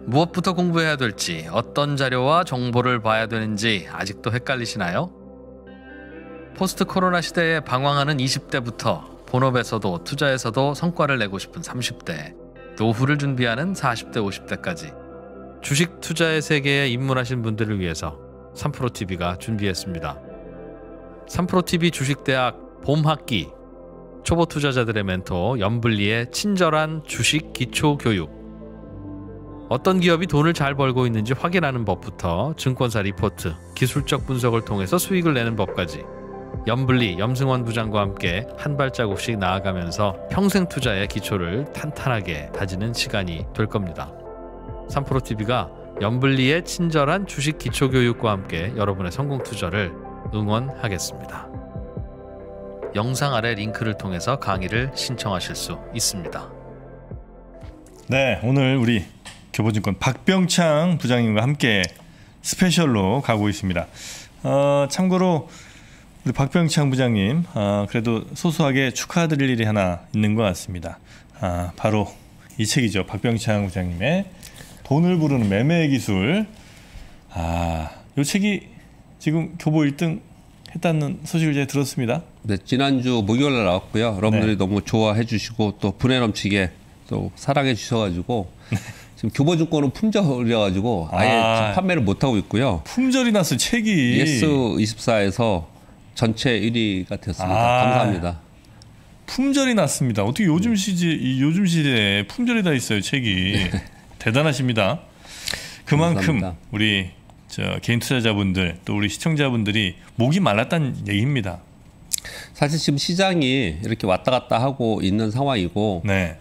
무엇부터 공부해야 될지, 어떤 자료와 정보를 봐야 되는지 아직도 헷갈리시나요? 포스트 코로나 시대에 방황하는 20대부터 본업에서도 투자에서도 성과를 내고 싶은 30대, 노후를 준비하는 40대, 50대까지 주식 투자의 세계에 입문하신 분들을 위해서 3프로TV가 준비했습니다. 3프로TV 주식대학 봄학기, 초보 투자자들의 멘토 염블리의 친절한 주식 기초 교육, 어떤 기업이 돈을 잘 벌고 있는지 확인하는 법부터 증권사 리포트, 기술적 분석을 통해서 수익을 내는 법까지 염블리, 염승원 부장과 함께 한 발자국씩 나아가면서 평생 투자의 기초를 탄탄하게 다지는 시간이 될 겁니다. 3프로TV가 염블리의 친절한 주식 기초 교육과 함께 여러분의 성공 투자를 응원하겠습니다. 영상 아래 링크를 통해서 강의를 신청하실 수 있습니다. 네, 오늘 우리 교보증권 박병창 부장님과 함께 스페셜로 가고 있습니다. 참고로 우리 박병창 부장님 그래도 소소하게 축하드릴 일이 하나 있는 것 같습니다. 바로 이 책이죠. 박병창 부장님의 돈을 부르는 매매 기술. 이 책이 지금 교보 1등 했다는 소식을 제가 들었습니다. 네, 지난주 목요일 날 나왔고요. 여러분들이 네. 너무 좋아해 주시고 또 분에 넘치게 또 사랑해 주셔가지고 지금 교보증권은 품절이어가지고 아예 지금 판매를 못 하고 있고요. 품절이 났어요, 책이. 예스24에서 전체 1위가 되었습니다. 감사합니다. 품절이 났습니다. 어떻게 요즘 시대에 품절이 다 있어요, 책이. 대단하십니다. 그만큼 감사합니다. 우리 개인 투자자분들 또 우리 시청자분들이 목이 말랐다는 얘기입니다. 사실 지금 시장이 이렇게 왔다 갔다 하고 있는 상황이고 네.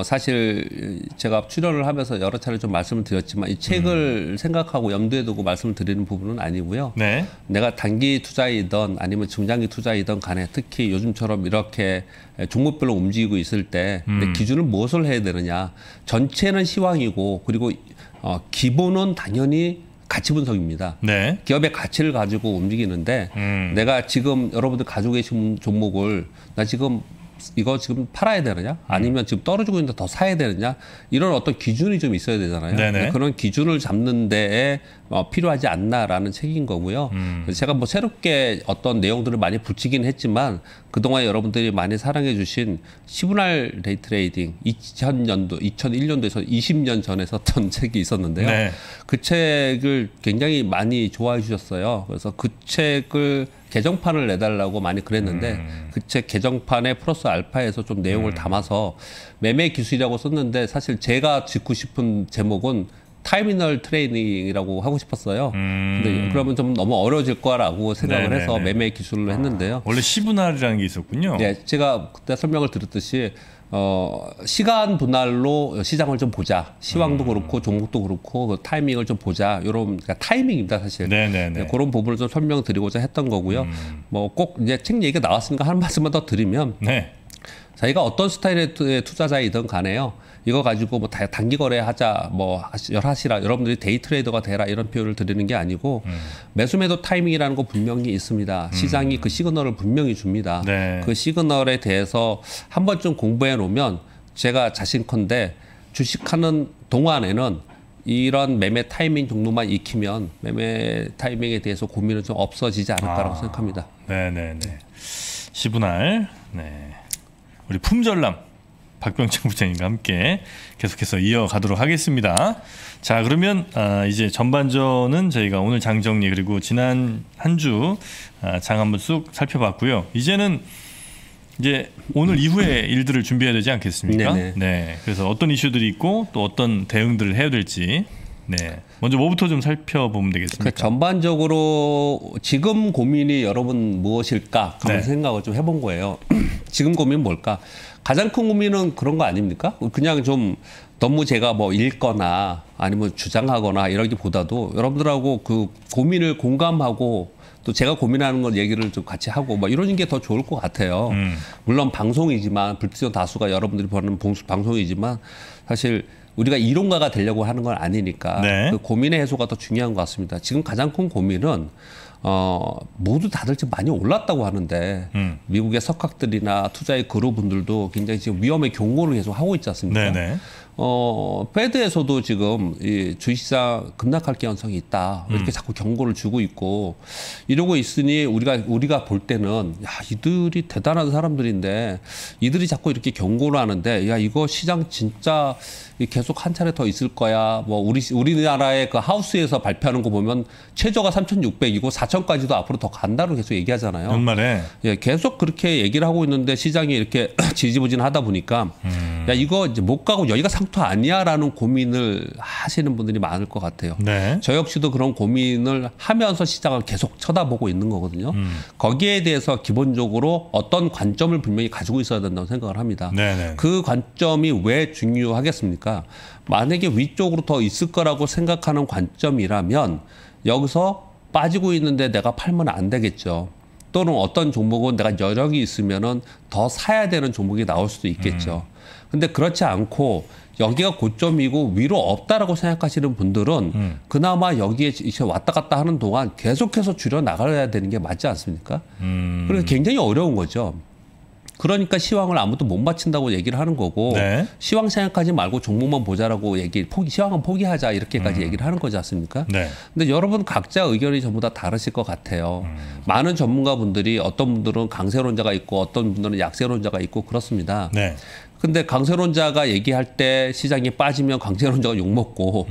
사실 제가 출연을 하면서 여러 차례 좀 말씀을 드렸지만 이 책을 생각하고 염두에 두고 말씀을 드리는 부분은 아니고요. 네. 내가 단기 투자이든 아니면 중장기 투자이든 간에 특히 요즘처럼 이렇게 종목별로 움직이고 있을 때 내 기준은 무엇을 해야 되느냐. 전체는 시황이고 그리고 기본은 당연히 가치 분석입니다. 네. 기업의 가치를 가지고 움직이는데 내가 지금 여러분들 가지고 계신 종목을 나 지금 이거 지금 팔아야 되느냐 아니면 지금 떨어지고 있는데 더 사야 되느냐 이런 어떤 기준이 좀 있어야 되잖아요. 네네. 그런 기준을 잡는 데에 필요하지 않나라는 책인 거고요. 제가 뭐 새롭게 어떤 내용들을 많이 붙이긴 했지만 그동안 여러분들이 많이 사랑해 주신 시그널 데이 트레이딩 2001년도에서 20년 전에 썼던 책이 있었는데요. 네. 그 책을 굉장히 많이 좋아해 주셨어요. 그래서 그 책을 개정판을 내달라고 많이 그랬는데 그 책 개정판에 플러스 알파에서 좀 내용을 담아서 매매 기술이라고 썼는데 사실 제가 짓고 싶은 제목은 타이미널 트레이닝이라고 하고 싶었어요. 근데 그러면 좀 너무 어려워질 거라고 생각을 해서 매매 기술로 했는데요. 원래 시분할이라는 게 있었군요. 네, 제가 그때 설명을 드렸듯이 시간 분할로 시장을 좀 보자. 시황도 그렇고 종목도 그렇고 그 타이밍을 좀 보자. 이런 그러니까 타이밍입니다, 사실. 네네네. 네, 그런 부분을 좀 설명드리고자 했던 거고요. 뭐 꼭 이제 책 얘기가 나왔으니까 한 말씀만 더 드리면 네. 저희가 어떤 스타일의 투자자이든 간에요. 이거 가지고 뭐 단기 거래하자, 뭐 하시라, 여러분들이 데이 트레이더가 되라 이런 표현을 드리는 게 아니고 매수 매도 타이밍이라는 거 분명히 있습니다. 시장이 그 시그널을 분명히 줍니다. 네. 그 시그널에 대해서 한 번쯤 공부해 놓으면 제가 자신컨대 주식하는 동안에는 이런 매매 타이밍 정도만 익히면 매매 타이밍에 대해서 고민은 좀 없어지지 않을까라고 생각합니다. 네네네. 시분할. 네. 우리 품절남 박병창 부장님과 함께 계속해서 이어가도록 하겠습니다. 자, 그러면 이제 전반전은 저희가 오늘 장 정리 그리고 지난 한 주 장 한번 쑥 살펴봤고요. 이제는 이제 오늘 이후의 일들을 준비해야 되지 않겠습니까? 네네. 네. 그래서 어떤 이슈들이 있고 또 어떤 대응들을 해야 될지. 네. 먼저 뭐부터 좀 살펴보면 되겠습니까? 전반적으로 지금 고민이 여러분 무엇일까 한번 네. 생각을 좀 해본 거예요. 지금 고민 뭘까? 가장 큰 고민은 그런 거 아닙니까? 그냥 좀 너무 제가 뭐 읽거나 아니면 주장하거나 이러기보다도 여러분들하고 그 고민을 공감하고 또 제가 고민하는 걸 얘기를 좀 같이 하고 뭐 이러는 게 더 좋을 것 같아요. 물론 방송이지만 불특정 다수가 여러분들이 보는 방송이지만 사실 우리가 이론가가 되려고 하는 건 아니니까 네. 그 고민의 해소가 더 중요한 것 같습니다. 지금 가장 큰 고민은 모두 다들 지금 많이 올랐다고 하는데 미국의 석학들이나 투자의 그룹분들도 굉장히 지금 위험의 경고를 계속 하고 있지 않습니까? 네네. 페드에서도 지금 이 주식시장 급락할 가능성이 있다. 이렇게 자꾸 경고를 주고 있고 이러고 있으니 우리가 볼 때는 야, 이들이 대단한 사람들인데 이들이 자꾸 이렇게 경고를 하는데 야, 이거 시장 진짜 계속 한 차례 더 있을 거야. 뭐 우리나라의 그 하우스에서 발표하는 거 보면 최저가 3,600이고 4,000까지도 앞으로 더 간다고 계속 얘기하잖아요. 연말에 예, 계속 그렇게 얘기를 하고 있는데 시장이 이렇게 지지부진하다 보니까 야, 이거 이제 못 가고 여기가 상투 아니야라는 고민을 하시는 분들이 많을 것 같아요. 네. 저 역시도 그런 고민을 하면서 시장을 계속 쳐다보고 있는 거거든요. 거기에 대해서 기본적으로 어떤 관점을 분명히 가지고 있어야 된다고 생각을 합니다. 네네. 그 관점이 왜 중요하겠습니까? 만약에 위쪽으로 더 있을 거라고 생각하는 관점이라면 여기서 빠지고 있는데 내가 팔면 안 되겠죠. 또는 어떤 종목은 내가 여력이 있으면은 더 사야 되는 종목이 나올 수도 있겠죠. 근데 그렇지 않고 여기가 고점이고 위로 없다라고 생각하시는 분들은 그나마 여기에 왔다 갔다 하는 동안 계속해서 줄여 나가야 되는 게 맞지 않습니까? 그래서 굉장히 어려운 거죠. 그러니까 시황을 아무도 못 맞춘다고 얘기를 하는 거고 네. 시황 생각하지 말고 종목만 보자라고 시황은 포기하자 이렇게까지 얘기를 하는 거지 않습니까? 네. 근데 여러분 각자 의견이 전부 다 다르실 것 같아요. 많은 전문가분들이 어떤 분들은 강세론자가 있고 어떤 분들은 약세론자가 있고 그렇습니다. 네. 근데 강세론자가 얘기할 때 시장이 빠지면 강세론자가 욕먹고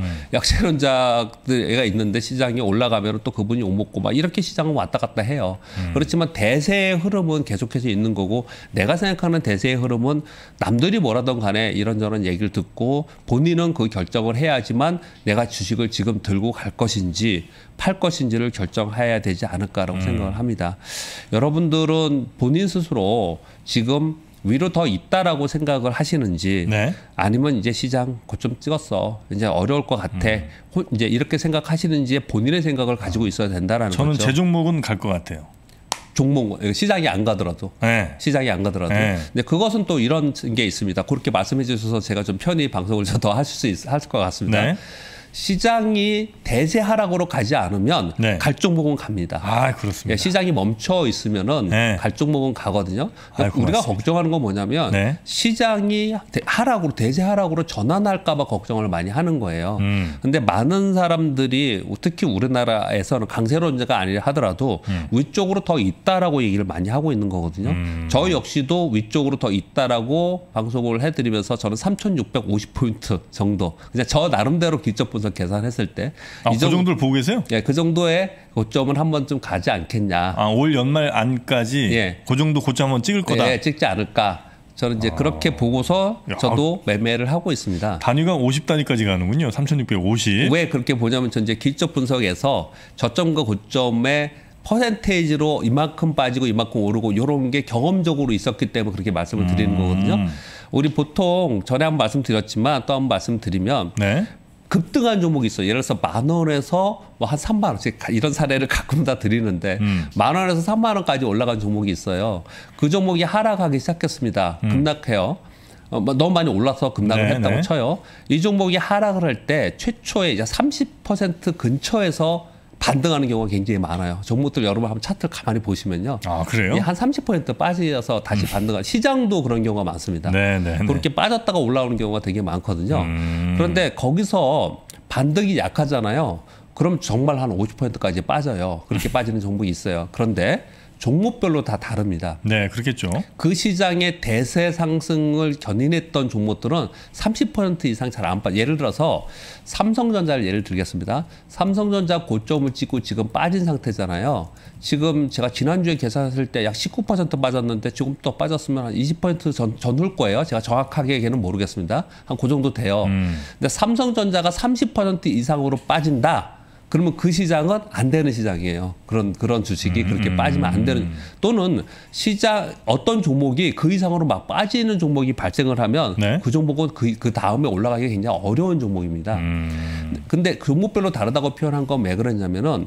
약세론자가 있는데 시장이 올라가면 또 그분이 욕먹고 막 이렇게 시장은 왔다 갔다 해요. 그렇지만 대세의 흐름은 계속해서 있는 거고 내가 생각하는 대세의 흐름은 남들이 뭐라던 간에 이런저런 얘기를 듣고 본인은 그 결정을 해야지만 내가 주식을 지금 들고 갈 것인지 팔 것인지를 결정해야 되지 않을까라고 생각을 합니다. 여러분들은 본인 스스로 지금 위로 더 있다라고 생각을 하시는지 네. 아니면 이제 시장 고점 찍었어 이제 어려울 것 같아 이제 이렇게 생각하시는지 본인의 생각을 가지고 있어야 된다라는 저는 거죠. 제 종목은 갈 것 같아요. 종목 시장이 안 가더라도 네. 시장이 안 가더라도 네. 근데 그것은 또 이런 게 있습니다. 그렇게 말씀해 주셔서 제가 좀 편히 방송을 더 하실 것 같습니다. 네. 시장이 대세 하락으로 가지 않으면 네. 갈 종목은 갑니다. 아, 그렇습니다. 예, 시장이 멈춰 있으면은 네. 갈 종목은 가거든요. 아이고, 우리가 맞습니다. 걱정하는 건 뭐냐면 네. 시장이 하락으로 대세 하락으로 전환할까봐 걱정을 많이 하는 거예요. 근데 많은 사람들이 특히 우리나라에서는 강세론자가 아니라 하더라도 위쪽으로 더 있다라고 얘기를 많이 하고 있는 거거든요. 저 역시도 위쪽으로 더 있다라고 방송을 해드리면서 저는 3,650포인트 정도. 그냥 저 나름대로 기점 분석 계산했을 때 아, 그 정도를 보고 계세요? 예, 그 정도의 고점은 한 번쯤 가지 않겠냐. 아, 올 연말 안까지 예. 그 정도 고점 한번 찍을 거다. 예, 찍지 않을까. 저는 이제 그렇게 보고서 야. 저도 매매를 하고 있습니다. 단위가 50단위까지 가는군요. 3,650. 왜 그렇게 보냐면 전 이제 기점 분석에서 저점과 고점의 퍼센테이지로 이만큼 빠지고 이만큼 오르고 이런 게 경험적으로 있었기 때문에 그렇게 말씀을 드리는 거거든요. 우리 보통 전에 한번 말씀드렸지만 또 한번 말씀드리면 네. 급등한 종목이 있어요. 예를 들어서 10,000원에서 뭐 한 3만 원씩 이런 사례를 가끔 다 드리는데 10,000원에서 3만 원까지 올라간 종목이 있어요. 그 종목이 하락하기 시작했습니다. 급락해요. 너무 많이 올라서 급락을 네, 했다고 네. 쳐요. 이 종목이 하락을 할 때 최초에 이제 30% 근처에서 반등하는 경우가 굉장히 많아요. 종목들 여러분 한번 차트를 가만히 보시면요. 아, 그래요? 한 30% 빠져서 다시 반등한 시장도 그런 경우가 많습니다. 네, 네, 네. 그렇게 빠졌다가 올라오는 경우가 되게 많거든요. 그런데 거기서 반등이 약하잖아요. 그럼 정말 한 50%까지 빠져요. 그렇게 빠지는 종목이 있어요. 그런데 종목별로 다 다릅니다. 네, 그렇겠죠. 그 시장의 대세 상승을 견인했던 종목들은 30% 이상 잘 안 빠져. 예를 들어서 삼성전자를 예를 들겠습니다. 삼성전자 고점을 찍고 지금 빠진 상태잖아요. 지금 제가 지난주에 계산했을 때 약 19% 빠졌는데 지금 또 빠졌으면 한 20% 전후일 거예요. 제가 정확하게는 모르겠습니다. 한 그 정도 돼요. 근데 삼성전자가 30% 이상으로 빠진다. 그러면 그 시장은 안 되는 시장이에요. 그런 주식이 그렇게 빠지면 안 되는. 또는 시장 어떤 종목이 그 이상으로 막 빠지는 종목이 발생을 하면 네. 그 종목은 그 다음에 올라가기 굉장히 어려운 종목입니다. 근데 종목별로 다르다고 표현한 건 왜 그러냐면은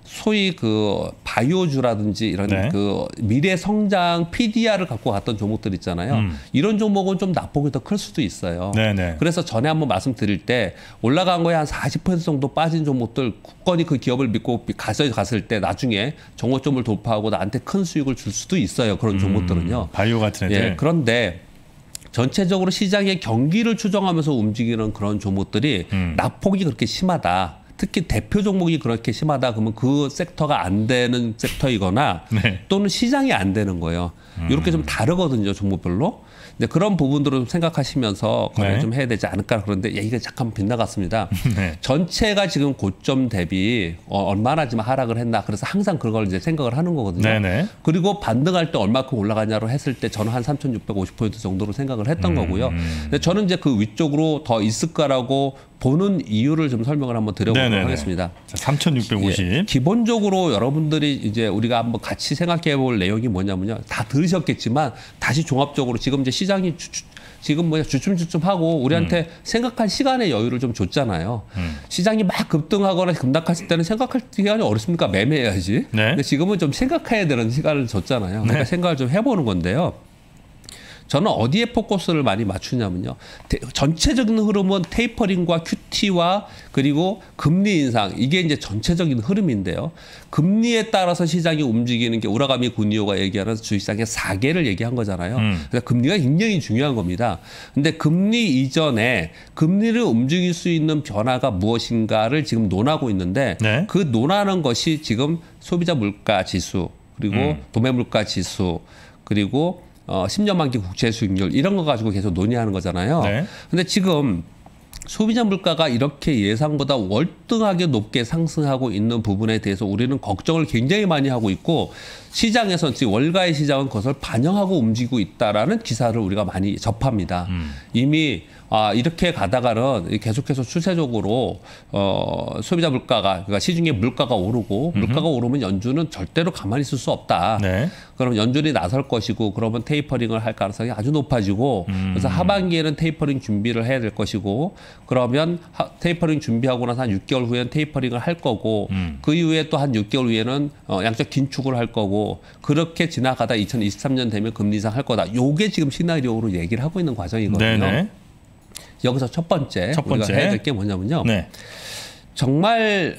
소위 그 바이오주라든지 이런 네. 그 미래 성장 PDR을 갖고 갔던 종목들 있잖아요. 이런 종목은 좀 낙폭이 더 클 수도 있어요. 네, 네. 그래서 전에 한번 말씀드릴 때 올라간 거에 한 40% 정도 빠진 종목들 굳건히 그 기업을 믿고 갔을 때 나중에 정고점을 돌파하고 나한테 큰 수익을 줄 수도 있어요. 그런 종목들은요. 바이오 같은 애들. 예, 그런데 전체적으로 시장의 경기를 추정하면서 움직이는 그런 종목들이 낙폭이 그렇게 심하다. 특히 대표 종목이 그렇게 심하다 그러면 그 섹터가 안 되는 섹터이거나 네. 또는 시장이 안 되는 거예요. 이렇게 좀 다르거든요, 종목별로. 근데 그런 부분들을 좀 생각하시면서 거래를 네. 좀 해야 되지 않을까 그런데 얘기가 잠깐 빗나갔습니다. 네. 전체가 지금 고점 대비 얼마나 지금 하락을 했나 그래서 항상 그걸 이제 생각을 하는 거거든요. 네네. 그리고 반등할 때 얼마큼 올라가냐로 했을 때 저는 한 3,650포인트 정도로 생각을 했던 거고요. 근데 저는 이제 그 위쪽으로 더 있을까라고 보는 이유를 좀 설명을 한번 드려보도록 네네네. 하겠습니다. 자, 3,650. 예, 기본적으로 여러분들이 이제 우리가 한번 같이 생각해 볼 내용이 뭐냐면요. 다 들으셨겠지만 다시 종합적으로 지금 이제 시장이 지금 뭐냐 주춤주춤하고 우리한테 생각할 시간의 여유를 좀 줬잖아요. 시장이 막 급등하거나 급락했을 때는 생각할 시간이 어렵습니까? 매매해야지. 네. 근데 지금은 좀 생각해야 되는 시간을 줬잖아요. 그러니까 네. 생각을 좀 해보는 건데요. 저는 어디에 포커스를 많이 맞추냐면요. 전체적인 흐름은 테이퍼링과 QT와 그리고 금리 인상 이게 이제 전체적인 흐름인데요. 금리에 따라서 시장이 움직이는 게 우라가미 군이오가 얘기하는 주식시장의 4개를 얘기한 거잖아요. 그래서 금리가 굉장히 중요한 겁니다. 근데 금리 이전에 금리를 움직일 수 있는 변화가 무엇인가를 지금 논하고 있는데 네. 그 논하는 것이 지금 소비자 물가 지수 그리고 도매 물가 지수 그리고 10년 만기 국채 수익률 이런 거 가지고 계속 논의하는 거잖아요. 네. 근데 지금 소비자 물가가 이렇게 예상보다 월등하게 높게 상승하고 있는 부분에 대해서 우리는 걱정을 굉장히 많이 하고 있고 시장에서 지금 월가의 시장은 그것을 반영하고 움직이고 있다라는 기사를 우리가 많이 접합니다. 이미 이렇게 가다가는 계속해서 추세적으로 소비자 물가가 그러니까 시중에 물가가 오르고 물가가 오르면 연준은 절대로 가만히 있을 수 없다. 네. 그럼 연준이 나설 것이고 그러면 테이퍼링을 할 가능성이 아주 높아지고 그래서 하반기에는 테이퍼링 준비를 해야 될 것이고 그러면 테이퍼링 준비하고 나서 한 6개월 후에는 테이퍼링을 할 거고 그 이후에 또 한 6개월 후에는 양적 긴축을 할 거고 그렇게 지나가다 2023년 되면 금리 인상 할 거다. 요게 지금 시나리오로 얘기를 하고 있는 과정이거든요. 네네. 여기서 첫 번째 우리가 해야 될 게 뭐냐면요. 네. 정말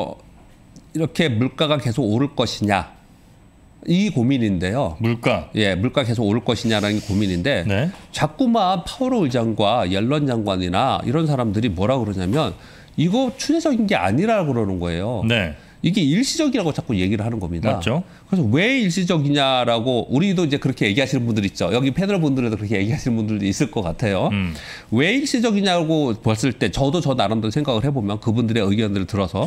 이렇게 물가가 계속 오를 것이냐 이 고민인데요. 물가. 예, 물가 계속 오를 것이냐라는 게 고민인데 네. 자꾸만 파월 의장과 옐런 장관이나 이런 사람들이 뭐라 그러냐면 이거 추세적인 게 아니라고 그러는 거예요. 네. 이게 일시적이라고 자꾸 얘기를 하는 겁니다. 맞죠. 그래서 왜 일시적이냐라고 우리도 이제 그렇게 얘기하시는 분들 있죠. 여기 패널 분들에도 그렇게 얘기하시는 분들도 있을 것 같아요. 왜 일시적이냐고 봤을 때 저도 저 나름대로 생각을 해보면 그분들의 의견들을 들어서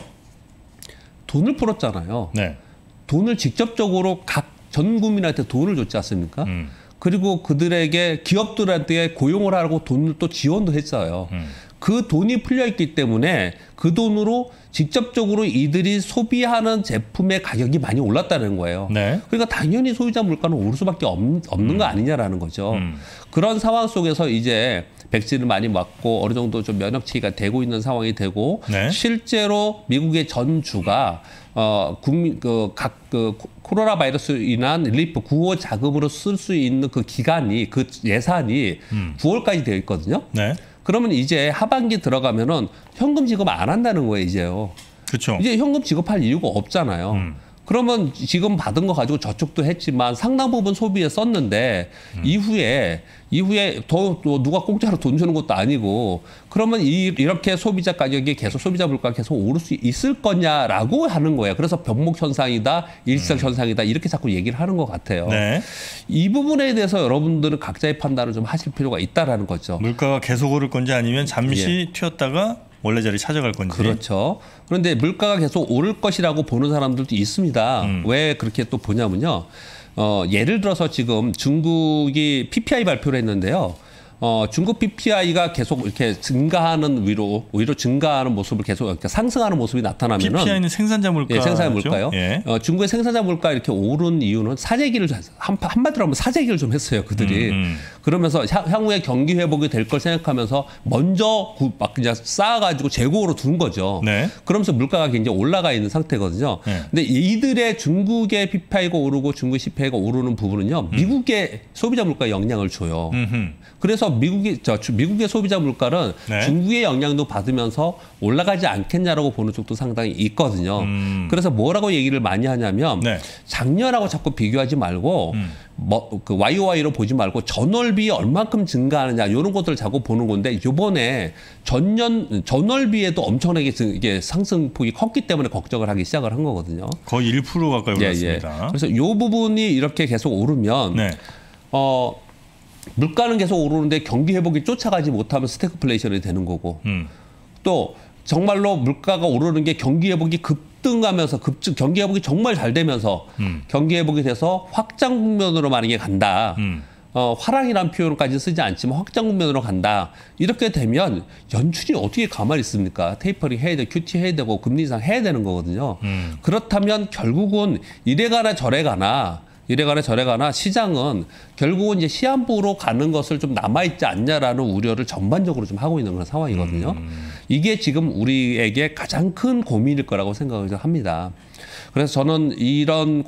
돈을 풀었잖아요. 네. 돈을 직접적으로 각 전 국민한테 돈을 줬지 않습니까? 그리고 그들에게 기업들한테 고용을 하고 돈을 또 지원도 했어요. 그 돈이 풀려있기 때문에 그 돈으로 직접적으로 이들이 소비하는 제품의 가격이 많이 올랐다는 거예요. 네. 그러니까 당연히 소비자 물가는 오를 수밖에 없는 거 아니냐라는 거죠. 그런 상황 속에서 이제 백신을 많이 맞고 어느 정도 좀 면역치기가 되고 있는 상황이 되고 네. 실제로 미국의 전주가 국민 각 코로나 바이러스로 인한 릴리프 구호 자금으로 쓸 수 있는 그 기간이 그 예산이 9월까지 되어 있거든요. 네. 그러면 이제 하반기 들어가면은 현금 지급 안 한다는 거예요, 이제요. 그렇죠. 이제 현금 지급할 이유가 없잖아요. 그러면 지금 받은 거 가지고 저축도 했지만 상당 부분 소비에 썼는데 이후에 더 누가 공짜로 돈 주는 것도 아니고 그러면 이렇게 소비자 가격이 계속 소비자 물가가 계속 오를 수 있을 거냐라고 하는 거예요. 그래서 병목 현상이다, 일시적 현상이다 이렇게 자꾸 얘기를 하는 것 같아요. 네. 이 부분에 대해서 여러분들은 각자의 판단을 좀 하실 필요가 있다라는 거죠. 물가가 계속 오를 건지 아니면 잠시 튀었다가 원래 자리 찾아갈 건지. 그렇죠. 그런데 물가가 계속 오를 것이라고 보는 사람들도 있습니다. 왜 그렇게 또 보냐면요. 예를 들어서 지금 중국이 PPI 발표를 했는데요. 중국 PPI가 계속 이렇게 증가하는 오히려 증가하는 모습을 계속 이렇게 상승하는 모습이 나타나면은 PPI는 생산자 물가. 예, 생산자 물가요. 예. 중국의 생산자 물가 이렇게 오른 이유는 사재기를 한마디로 하면 사재기를 좀 했어요. 그들이 그러면서 향후에 경기 회복이 될 걸 생각하면서 먼저 막 그냥 쌓아가지고 재고로 둔 거죠. 네. 그러면서 물가가 굉장히 올라가 있는 상태거든요. 네. 근데 이들의 중국의 PPI가 오르고 중국의 CPI가 오르는 부분은요, 미국의 소비자 물가에 영향을 줘요. 그래서 미국의 소비자 물가는 네. 중국의 영향도 받으면서 올라가지 않겠냐라고 보는 쪽도 상당히 있거든요. 그래서 뭐라고 얘기를 많이 하냐면 네. 작년하고 자꾸 비교하지 말고 그 YOY로 보지 말고 전월비 얼만큼 증가하느냐 이런 것들을 자꾸 보는 건데 이번에 전월비에도 엄청나게 이게 상승폭이 컸기 때문에 걱정을 하기 시작을 한 거거든요. 거의 1% 가까이 올랐습니다. 예. 그래서 이 부분이 이렇게 계속 오르면 네. 물가는 계속 오르는데 경기 회복이 쫓아가지 못하면 스태그플레이션이 되는 거고 또 정말로 물가가 오르는 게 경기 회복이 급등하면서 경기 회복이 정말 잘 되면서 경기 회복이 돼서 확장 국면으로 만약에 간다. 화랑이라는 표현까지 쓰지 않지만 확장 국면으로 간다. 이렇게 되면 연준이 어떻게 가만히 있습니까? 테이퍼링 해야 되고 QT 해야 되고 금리 인상 해야 되는 거거든요. 그렇다면 결국은 이래 가나 저래 가나 시장은 결국은 이제 시한부로 가는 것을 좀 남아있지 않냐라는 우려를 전반적으로 좀 하고 있는 그런 상황이거든요. 이게 지금 우리에게 가장 큰 고민일 거라고 생각을 합니다. 그래서 저는 이런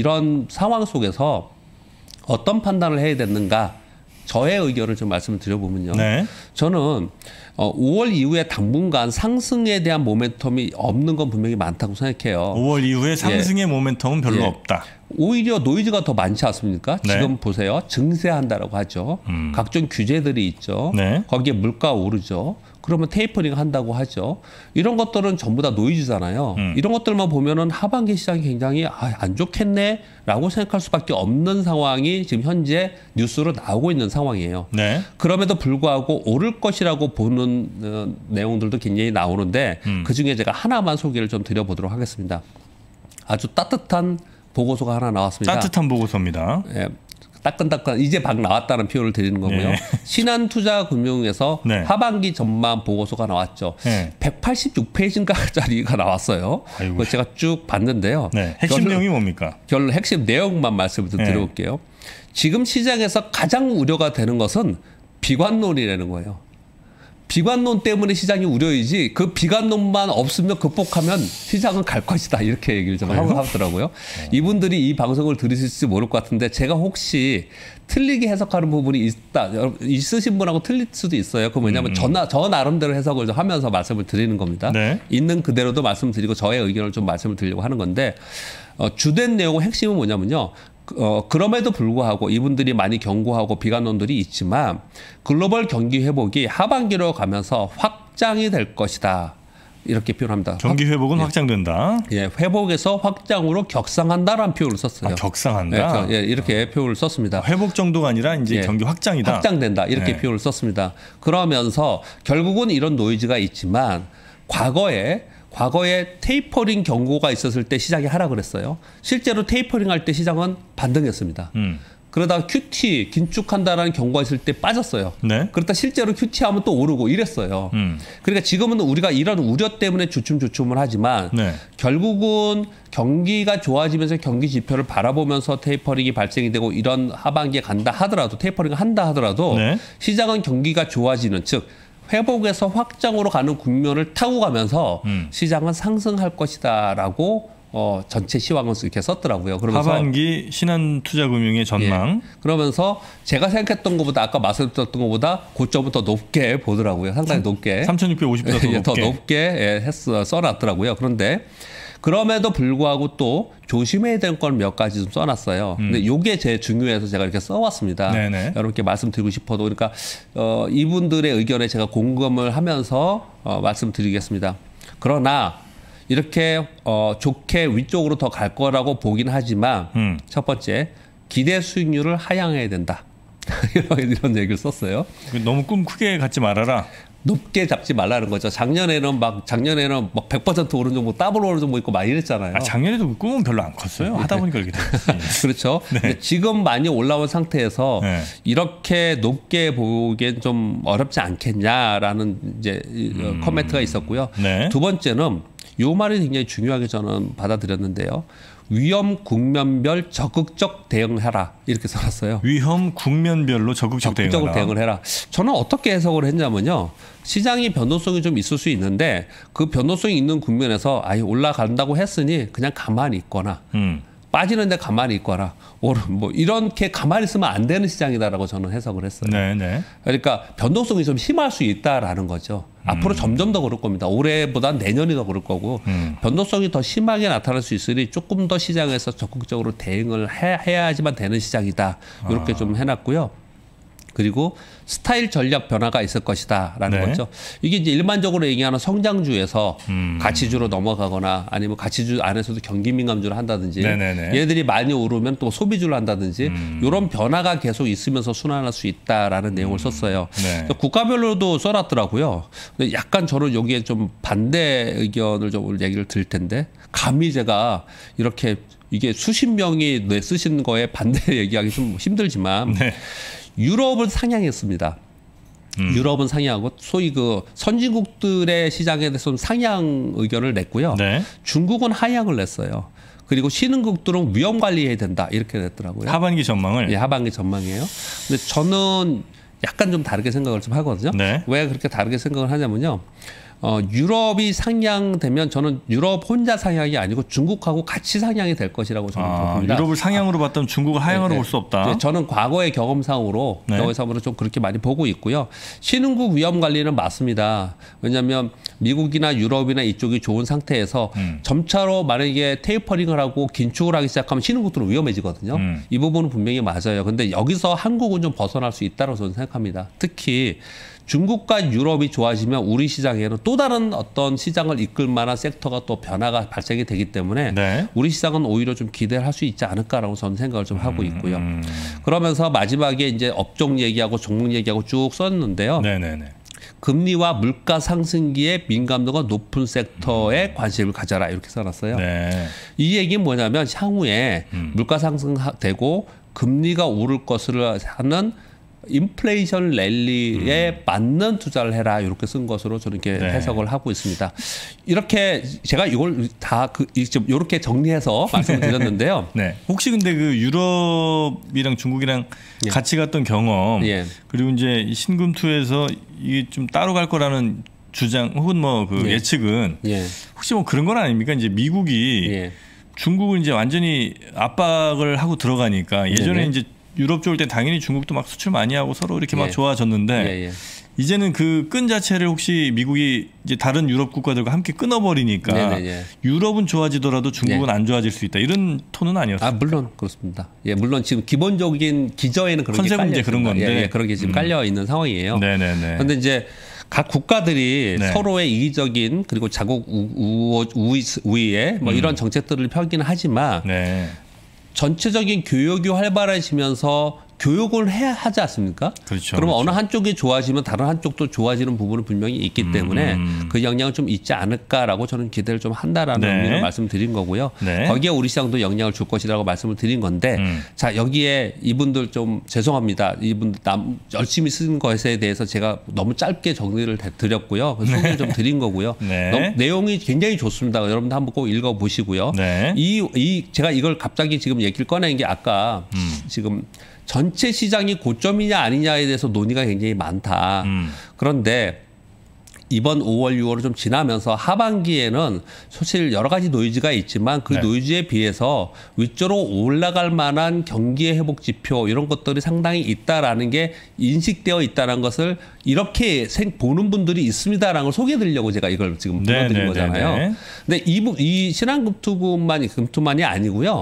상황 속에서 어떤 판단을 해야 되는가 저의 의견을 좀 말씀을 드려보면요. 네. 저는 5월 이후에 당분간 상승에 대한 모멘텀이 없는 건 분명히 많다고 생각해요. 5월 이후에 상승의 모멘텀은 별로 없다. 오히려 노이즈가 더 많지 않습니까? 네. 지금 보세요. 증세한다라고 하죠. 각종 규제들이 있죠. 네. 거기에 물가 오르죠. 그러면 테이퍼링 한다고 하죠. 이런 것들은 전부 다 노이즈잖아요. 이런 것들만 보면은 하반기 시장이 굉장히 안 좋겠네라고 생각할 수밖에 없는 상황이 지금 현재 뉴스로 나오고 있는 상황이에요. 네. 그럼에도 불구하고 오를 것이라고 보는 내용들도 굉장히 나오는데 그중에 제가 하나만 소개를 좀 드려보도록 하겠습니다. 아주 따뜻한 보고서가 하나 나왔습니다. 따뜻한 보고서입니다. 예, 따끈따끈 이제 막 나왔다는 표현을 드리는 거고요. 네. 신한투자금융에서 네. 하반기 전망 보고서가 나왔죠. 네. 186페이지인가짜리가 나왔어요. 그거 제가 쭉 봤는데요. 네. 핵심 내용이 뭡니까? 결론 핵심 내용만 말씀을 드려볼게요. 지금 시장에서 가장 우려가 되는 것은 비관론이라는 거예요. 비관론 때문에 시장이 우려이지 그 비관론만 없으면 극복하면 시장은 갈 것이다. 이렇게 얘기를 좀 하더라고요. 이분들이 이 방송을 들으실지 모를 것 같은데 제가 혹시 틀리게 해석하는 부분이 있으신 분하고 틀릴 수도 있어요. 그 뭐냐면 저 나름대로 해석을 좀 하면서 말씀을 드리는 겁니다. 네. 있는 그대로도 말씀드리고 저의 의견을 좀 말씀을 드리려고 하는 건데 주된 내용의 핵심은 뭐냐면요. 그럼에도 불구하고 이분들이 많이 경고하고 비관론들이 있지만 글로벌 경기 회복이 하반기로 가면서 확장이 될 것이다. 이렇게 표현합니다. 경기 회복은 확장된다. 예, 회복에서 확장으로 격상한다라는 표현을 썼어요. 격상한다. 예, 이렇게 표현을 썼습니다. 회복 정도가 아니라 이제 경기 확장이다. 확장된다. 이렇게 표현을 썼습니다. 그러면서 결국은 이런 노이즈가 있지만 과거에 테이퍼링 경고가 있었을 때 시장이 하락을 했어요. 실제로 테이퍼링 할 때 시장은 반등했습니다. 그러다가 QT 긴축한다라는 경고가 있을 때 빠졌어요. 네. 그러다 실제로 QT하면 또 오르고 이랬어요. 그러니까 지금은 우리가 이런 우려 때문에 주춤주춤을 하지만 결국은 경기가 좋아지면서 경기 지표를 바라보면서 테이퍼링이 발생이 되고 이런 하반기에 간다 하더라도 테이퍼링을 한다 하더라도 시장은 경기가 좋아지는 즉 회복에서 확장으로 가는 국면을 타고 가면서 시장은 상승할 것이다라고 전체 시황을 이렇게 썼더라고요. 그러면서 하반기 신한투자금융의 전망. 예, 그러면서 제가 생각했던 것보다 아까 말씀드렸던 것보다 고점을 더 높게 보더라고요. 상당히 높게. 3,650보다 더 높게 써놨더라고요. 그런데 그럼에도 불구하고 또 조심해야 될 건 몇 가지 좀 써놨어요. 근데 이게 제일 중요해서 제가 이렇게 써왔습니다. 네네. 여러분께 말씀드리고 싶어도 그러니까 이분들의 의견에 제가 공감을 하면서 말씀드리겠습니다. 그러나 이렇게 좋게 위쪽으로 더 갈 거라고 보긴 하지만 첫 번째 기대 수익률을 하향해야 된다. 이런 얘기를 썼어요. 너무 꿈 크게 갖지 말아라. 높게 잡지 말라는 거죠. 작년에는 막 100% 오른 종목, 더블 오른 종목 있고 막 이랬잖아요. 작년에도 그 꿈은 별로 안 컸어요. 하다 보니까 이렇게 됐지. 그렇죠. 네. 지금 많이 올라온 상태에서 네. 이렇게 높게 보기엔 좀 어렵지 않겠냐라는 이제 코멘트가 있었고요. 네. 두 번째는 요 말이 굉장히 중요하게 저는 받아들였는데요. 위험 국면별 적극적 대응해라 이렇게 써놨어요. 위험 국면별로 적극적으로 대응을 해라. 저는 어떻게 해석을 했냐면요. 시장이 변동성이 좀 있을 수 있는데 그 변동성이 있는 국면에서 올라간다고 했으니 그냥 가만히 있거나 빠지는데 가만히 있거나 뭐 이렇게 가만히 있으면 안 되는 시장이다라고 저는 해석을 했어요. 네네. 그러니까 변동성이 좀 심할 수 있다라는 거죠. 앞으로 점점 더 그럴 겁니다. 올해보다 내년이 더 그럴 거고 변동성이 더 심하게 나타날 수 있으니 조금 더 시장에서 적극적으로 대응을 해야지만 되는 시장이다. 이렇게 좀 해놨고요. 그리고 스타일 전략 변화가 있을 것이다라는 네. 거죠. 이게 이제 일반적으로 얘기하는 성장주에서 가치주로 넘어가거나 아니면 가치주 안에서도 경기 민감주를 한다든지 네네네. 얘들이 많이 오르면 또 소비주를 한다든지 이런 변화가 계속 있으면서 순환할 수 있다라는 내용을 썼어요. 네. 국가별로도 써놨더라고요. 근데 약간 저는 여기에 좀 반대 의견을 좀 오늘 얘기를 드릴 텐데 감히 제가 이렇게 이게 수십 명이 쓰신 거에 반대 얘기하기 좀 힘들지만 네. 유럽은 상향했습니다. 유럽은 상향하고 소위 그 선진국들의 시장에 대해서는 상향 의견을 냈고요. 네. 중국은 하향을 냈어요. 그리고 신흥국들은 위험 관리해야 된다 이렇게 냈더라고요. 하반기 전망을. 예, 하반기 전망이에요. 근데 저는 약간 좀 다르게 생각을 좀 하거든요. 네. 왜 그렇게 다르게 생각을 하냐면요. 유럽이 상향되면 저는 유럽 혼자 상향이 아니고 중국하고 같이 상향이 될 것이라고 저는 봅니다. 유럽을 상향으로 봤다면 중국을 하향으로 볼 수 없다. 저는 과거의 경험상으로 좀 그렇게 많이 보고 있고요. 신흥국 위험 관리는 맞습니다. 왜냐하면 미국이나 유럽이나 이쪽이 좋은 상태에서 점차로 만약에 테이퍼링을 하고 긴축을 하기 시작하면 신흥국들은 위험해지거든요. 이 부분은 분명히 맞아요. 근데 여기서 한국은 좀 벗어날 수 있다고 저는 생각합니다. 특히 중국과 유럽이 좋아지면 우리 시장에는 또 다른 어떤 시장을 이끌 만한 섹터가 또 변화가 발생이 되기 때문에 네. 우리 시장은 오히려 좀 기대를 할 수 있지 않을까라고 저는 생각을 좀 하고 있고요. 그러면서 마지막에 이제 업종 얘기하고 종목 얘기하고 쭉 썼는데요. 네네네. 금리와 물가 상승기에 민감도가 높은 섹터에 관심을 가져라 이렇게 써놨어요. 네. 이 얘기는 뭐냐면 향후에 물가 상승되고 금리가 오를 것을 하는 인플레이션 랠리에 맞는 투자를 해라 이렇게 쓴 것으로 저는 이렇게 네. 해석을 하고 있습니다. 이렇게 제가 이걸 다 이렇게 정리해서 말씀을 드렸는데요. 네. 혹시 근데 그 유럽이랑 중국이랑 예. 같이 갔던 경험 예. 그리고 이제 이 신금투에서 이게 좀 따로 갈 거라는 주장 혹은 뭐 그 예. 예측은 예. 혹시 뭐 그런 건 아닙니까? 이제 미국이 예. 중국을 이제 완전히 압박을 하고 들어가니까 예전에 네네. 이제 유럽 좋을 때 당연히 중국도 막 수출 많이 하고 서로 이렇게 막 예. 좋아졌는데 예. 예. 이제는 그 끈 자체를 혹시 미국이 이제 다른 유럽 국가들과 함께 끊어버리니까 네네. 유럽은 좋아지더라도 중국은 예. 안 좋아질 수 있다 이런 톤은 아니었어요. 아 물론 그렇습니다. 예, 물론 지금 기본적인 기저에는 그런 게 컨셉은 깔려 이제 그런 있습니다. 건데. 예, 예, 그런 게 지금 깔려 있는 상황이에요. 네네네. 그런데 이제 각 국가들이 네. 서로의 이기적인 그리고 자국 우위에 뭐 이런 정책들을 펴기는 하지만 네. 전체적인 교역이 활발해지면서 교육을 해야 하지 않습니까? 그렇죠. 그러면 그렇죠. 어느 한쪽이 좋아지면 다른 한쪽도 좋아지는 부분은 분명히 있기 때문에 그 영향은 좀 있지 않을까라고 저는 기대를 좀 한다라는 네. 의미로 말씀드린 거고요. 네. 거기에 우리 시장도 영향을 줄 것이라고 말씀을 드린 건데 자 여기에 이분들 좀 죄송합니다. 이분들 열심히 쓴 것에 대해서 제가 너무 짧게 정리를 드렸고요. 소개를 좀 드린 거고요. 네. 내용이 굉장히 좋습니다. 여러분들 한번 꼭 읽어보시고요. 네. 제가 이걸 갑자기 지금 얘기를 꺼낸 게 아까 지금 전체 시장이 고점이냐 아니냐에 대해서 논의가 굉장히 많다. 그런데 이번 5월, 6월을 좀 지나면서 하반기에는 사실 여러 가지 노이즈가 있지만 그 네. 노이즈에 비해서 위쪽으로 올라갈 만한 경기의 회복 지표 이런 것들이 상당히 있다라는 게 인식되어 있다는 것을 이렇게 보는 분들이 있습니다라는 걸 소개해드리려고 제가 이걸 지금 보여드린 거잖아요. 근데 이 신한금투만이 아니고요.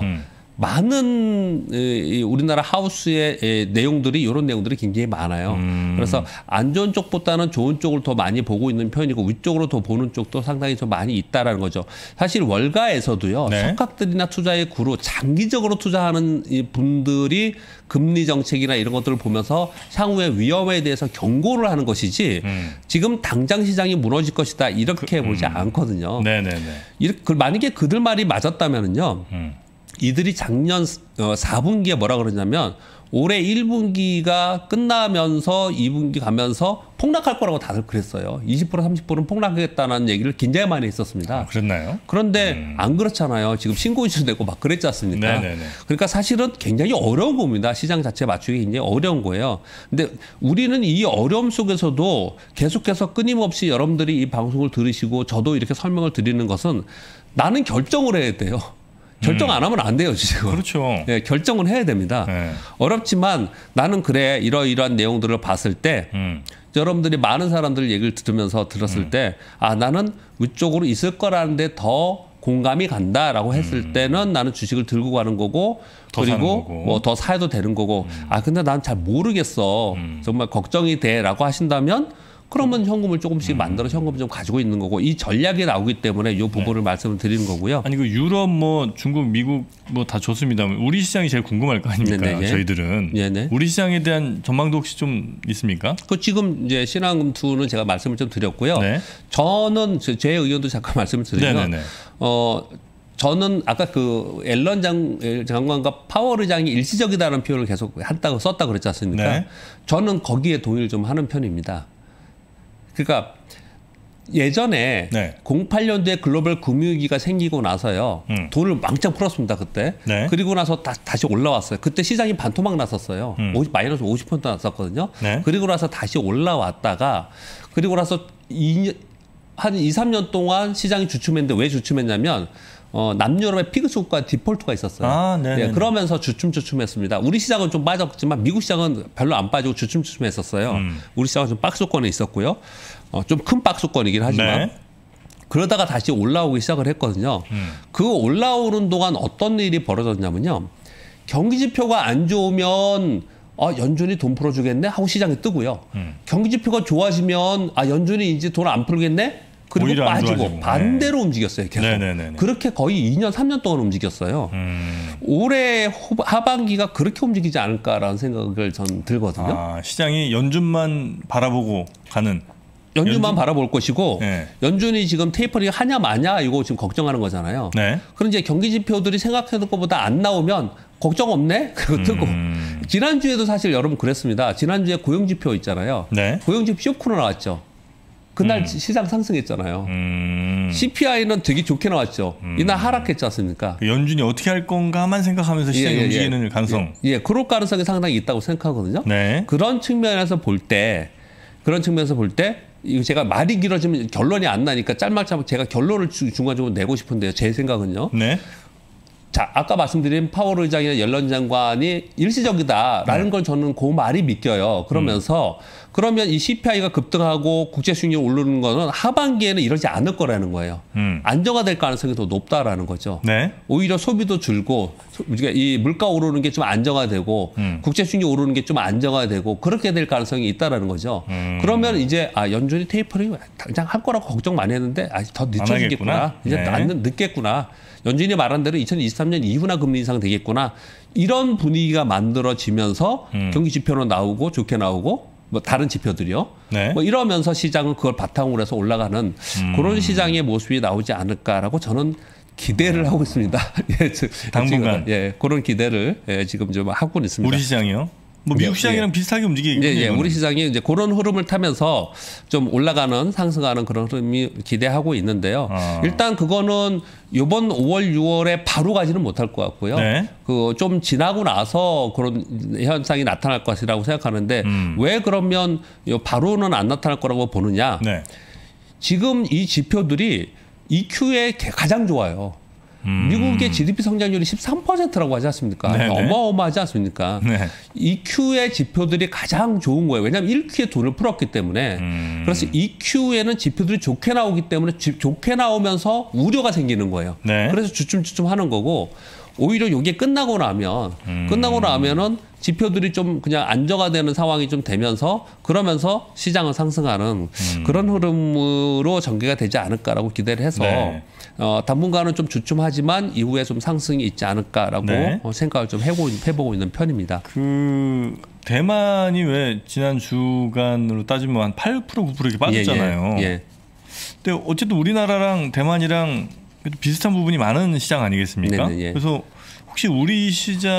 많은 우리나라 하우스의 내용들이 이런 내용들이 굉장히 많아요. 그래서 안 좋은 쪽보다는 좋은 쪽을 더 많이 보고 있는 편이고 위쪽으로 더 보는 쪽도 상당히 좀 많이 있다라는 거죠. 사실 월가에서도요. 네. 석학들이나 투자의 구로 장기적으로 투자하는 이 분들이 금리 정책이나 이런 것들을 보면서 향후의 위험에 대해서 경고를 하는 것이지 지금 당장 시장이 무너질 것이다 이렇게 보지 않거든요. 네네네. 만약에 그들 말이 맞았다면은요. 이들이 작년 4분기에 뭐라 그러냐면 올해 1분기가 끝나면서 2분기 가면서 폭락할 거라고 다들 그랬어요. 20% 30%는 폭락하겠다는 얘기를 굉장히 많이 했었습니다. 아, 그랬나요? 그런데 안 그렇잖아요. 지금 신고인수 내고 막 그랬지 않습니까? 네네네. 그러니까 사실은 굉장히 어려운 겁니다. 시장 자체 맞추기 굉장히 어려운 거예요. 근데 우리는 이 어려움 속에서도 계속해서 끊임없이 여러분들이 이 방송을 들으시고 저도 이렇게 설명을 드리는 것은 나는 결정을 해야 돼요. 결정 안 하면 안 돼요, 지금. 그렇죠. 예, 결정은 해야 됩니다. 네. 어렵지만 나는 그래 이러이러한 내용들을 봤을 때 여러분들이 많은 사람들 얘기를 들었을 때 나는 위쪽으로 있을 거라는데 더 공감이 간다라고 했을 때는 나는 주식을 들고 가는 거고 그리고 뭐 더 사도 되는 거고 근데 난 잘 모르겠어 정말 걱정이 돼라고 하신다면 그러면 현금을 조금씩 만들어서 현금을 좀 가지고 있는 거고 이 전략이 나오기 때문에 이 부분을 말씀을 드리는 거고요. 아니 그 유럽 뭐 중국 미국 뭐 다 좋습니다만 우리 시장이 제일 궁금할 거 아닙니까? 네네. 저희들은 네네. 우리 시장에 대한 전망도 혹시 좀 있습니까? 그 지금 이제 신한금투는 제가 말씀을 좀 드렸고요. 네. 저는 제 의견도 잠깐 말씀을 드리면 네네네. 저는 아까 그 앨런 장관과 파월 의장이 일시적이다라는 표현을 계속 썼다고 그랬지 않습니까? 네. 저는 거기에 동의를 좀 하는 편입니다. 그러니까 예전에 08년도에 글로벌 금융위기가 생기고 나서요. 돈을 왕창 풀었습니다. 그때. 네. 그리고 그리고 나서 다시 올라왔어요. 그때 시장이 반토막 났었어요. 마이너스 50% 났었거든요. 네. 그리고 나서 다시 올라왔다가 그리고 나서 한 2, 3년 동안 시장이 주춤했는데 왜 주춤했냐면 남유럽의 피그스국가 디폴트가 있었어요. 예, 그러면서 주춤했습니다. 우리 시장은 좀 빠졌지만 미국 시장은 별로 안 빠지고 주춤했었어요. 우리 시장은 좀 박스권에 있었고요. 좀 큰 박스권이긴 하지만 그러다가 다시 올라오기 시작을 했거든요. 그 올라오는 동안 어떤 일이 벌어졌냐면요. 경기 지표가 안 좋으면 연준이 돈 풀어주겠네 하고 시장이 뜨고요. 경기 지표가 좋아지면 연준이 이제 돈 안 풀겠네. 그리고 빠지고 반대로 움직였어요. 계속. 네네네네. 그렇게 거의 2년, 3년 동안 움직였어요. 올해 하반기가 그렇게 움직이지 않을까라는 생각을 전 들거든요. 시장이 연준만 바라보고 가는. 연준만 바라볼 것이고 연준이 지금 테이퍼링 하냐 마냐 이거 지금 걱정하는 거잖아요. 그럼 이제 경기 지표들이 생각하는 것보다 안 나오면 걱정 없네? 그리고 뜨고. 지난주에도 사실 여러분 그랬습니다. 지난주에 고용지표 있잖아요. 고용지표 쇼크로 나왔죠. 그날 시장 상승했잖아요. CPI는 되게 좋게 나왔죠. 이날 하락했지 않습니까? 연준이 어떻게 할 건가만 생각하면서 시장이 움직이는 가능성. 그럴 가능성이 상당히 있다고 생각하거든요. 그런 측면에서 볼 때 이거 제가 말이 길어지면 결론이 안 나니까 짤막짤막 제가 결론을 중간중간 내고 싶은데요. 제 생각은요. 자, 아까 말씀드린 파월 의장이나 옐런 장관이 일시적이다라는 걸 저는 그 말이 믿겨요. 그러면서 그러면 이 CPI가 급등하고 국제 수익률이 오르는 거는 하반기에는 이러지 않을 거라는 거예요. 안정화될 가능성이 더 높다라는 거죠. 오히려 소비도 줄고 이 물가 오르는 게 좀 안정화되고 국제 수익률 오르는 게 좀 안정화되고 그렇게 될 가능성이 있다라는 거죠. 그러면 이제 연준이 테이퍼링 당장 할 거라고 걱정 많이 했는데 더 늦춰지겠구나. 이제 늦겠구나. 연준이 말한 대로 2023년 이후나 금리 인상 되겠구나. 이런 분위기가 만들어지면서 경기 지표는 나오고 좋게 나오고 뭐 다른 지표들이요. 뭐 이러면서 시장은 그걸 바탕으로 해서 올라가는 그런 시장의 모습이 나오지 않을까라고 저는 기대를 하고 있습니다. 당분간. 그런 기대를 지금 좀 하고 있습니다. 우리 시장이요? 뭐 미국 시장이랑 비슷하게 움직이겠군요. 우리 시장이 이제 그런 흐름을 타면서 좀 올라가는 상승하는 그런 흐름이 기대하고 있는데요. 일단 그거는 이번 5월, 6월에 바로 가지는 못할 것 같고요. 그 좀 지나고 나서 그런 현상이 나타날 것이라고 생각하는데 왜 그러면 바로는 안 나타날 거라고 보느냐? 지금 이 지표들이 EQ에 가장 좋아요. 미국의 GDP 성장률이 13%라고 하지 않습니까? 어마어마하지 않습니까? EQ의 지표들이 가장 좋은 거예요. 왜냐하면 1Q에 돈을 풀었기 때문에. 그래서 EQ에는 지표들이 좋게 나오기 때문에 좋게 나오면서 우려가 생기는 거예요. 그래서 주춤주춤 하는 거고 오히려 이게 끝나고 나면은 지표들이 좀 그냥 안정화되는 상황이 좀 되면서 그러면서 시장을 상승하는 그런 흐름으로 전개가 되지 않을까라고 기대를 해서 당분간은 좀 주춤하지만 이후에 좀 상승이 있지 않을까라고 생각을 좀 해보고 있는 편입니다. 그 대만이 왜 지난 주간으로 따지면 한 8% 9% 이렇게 빠졌잖아요. 근데 어쨌든 우리나라랑 대만이랑 비슷한 부분이 많은 시장 아니겠습니까? 그래서 혹시 우리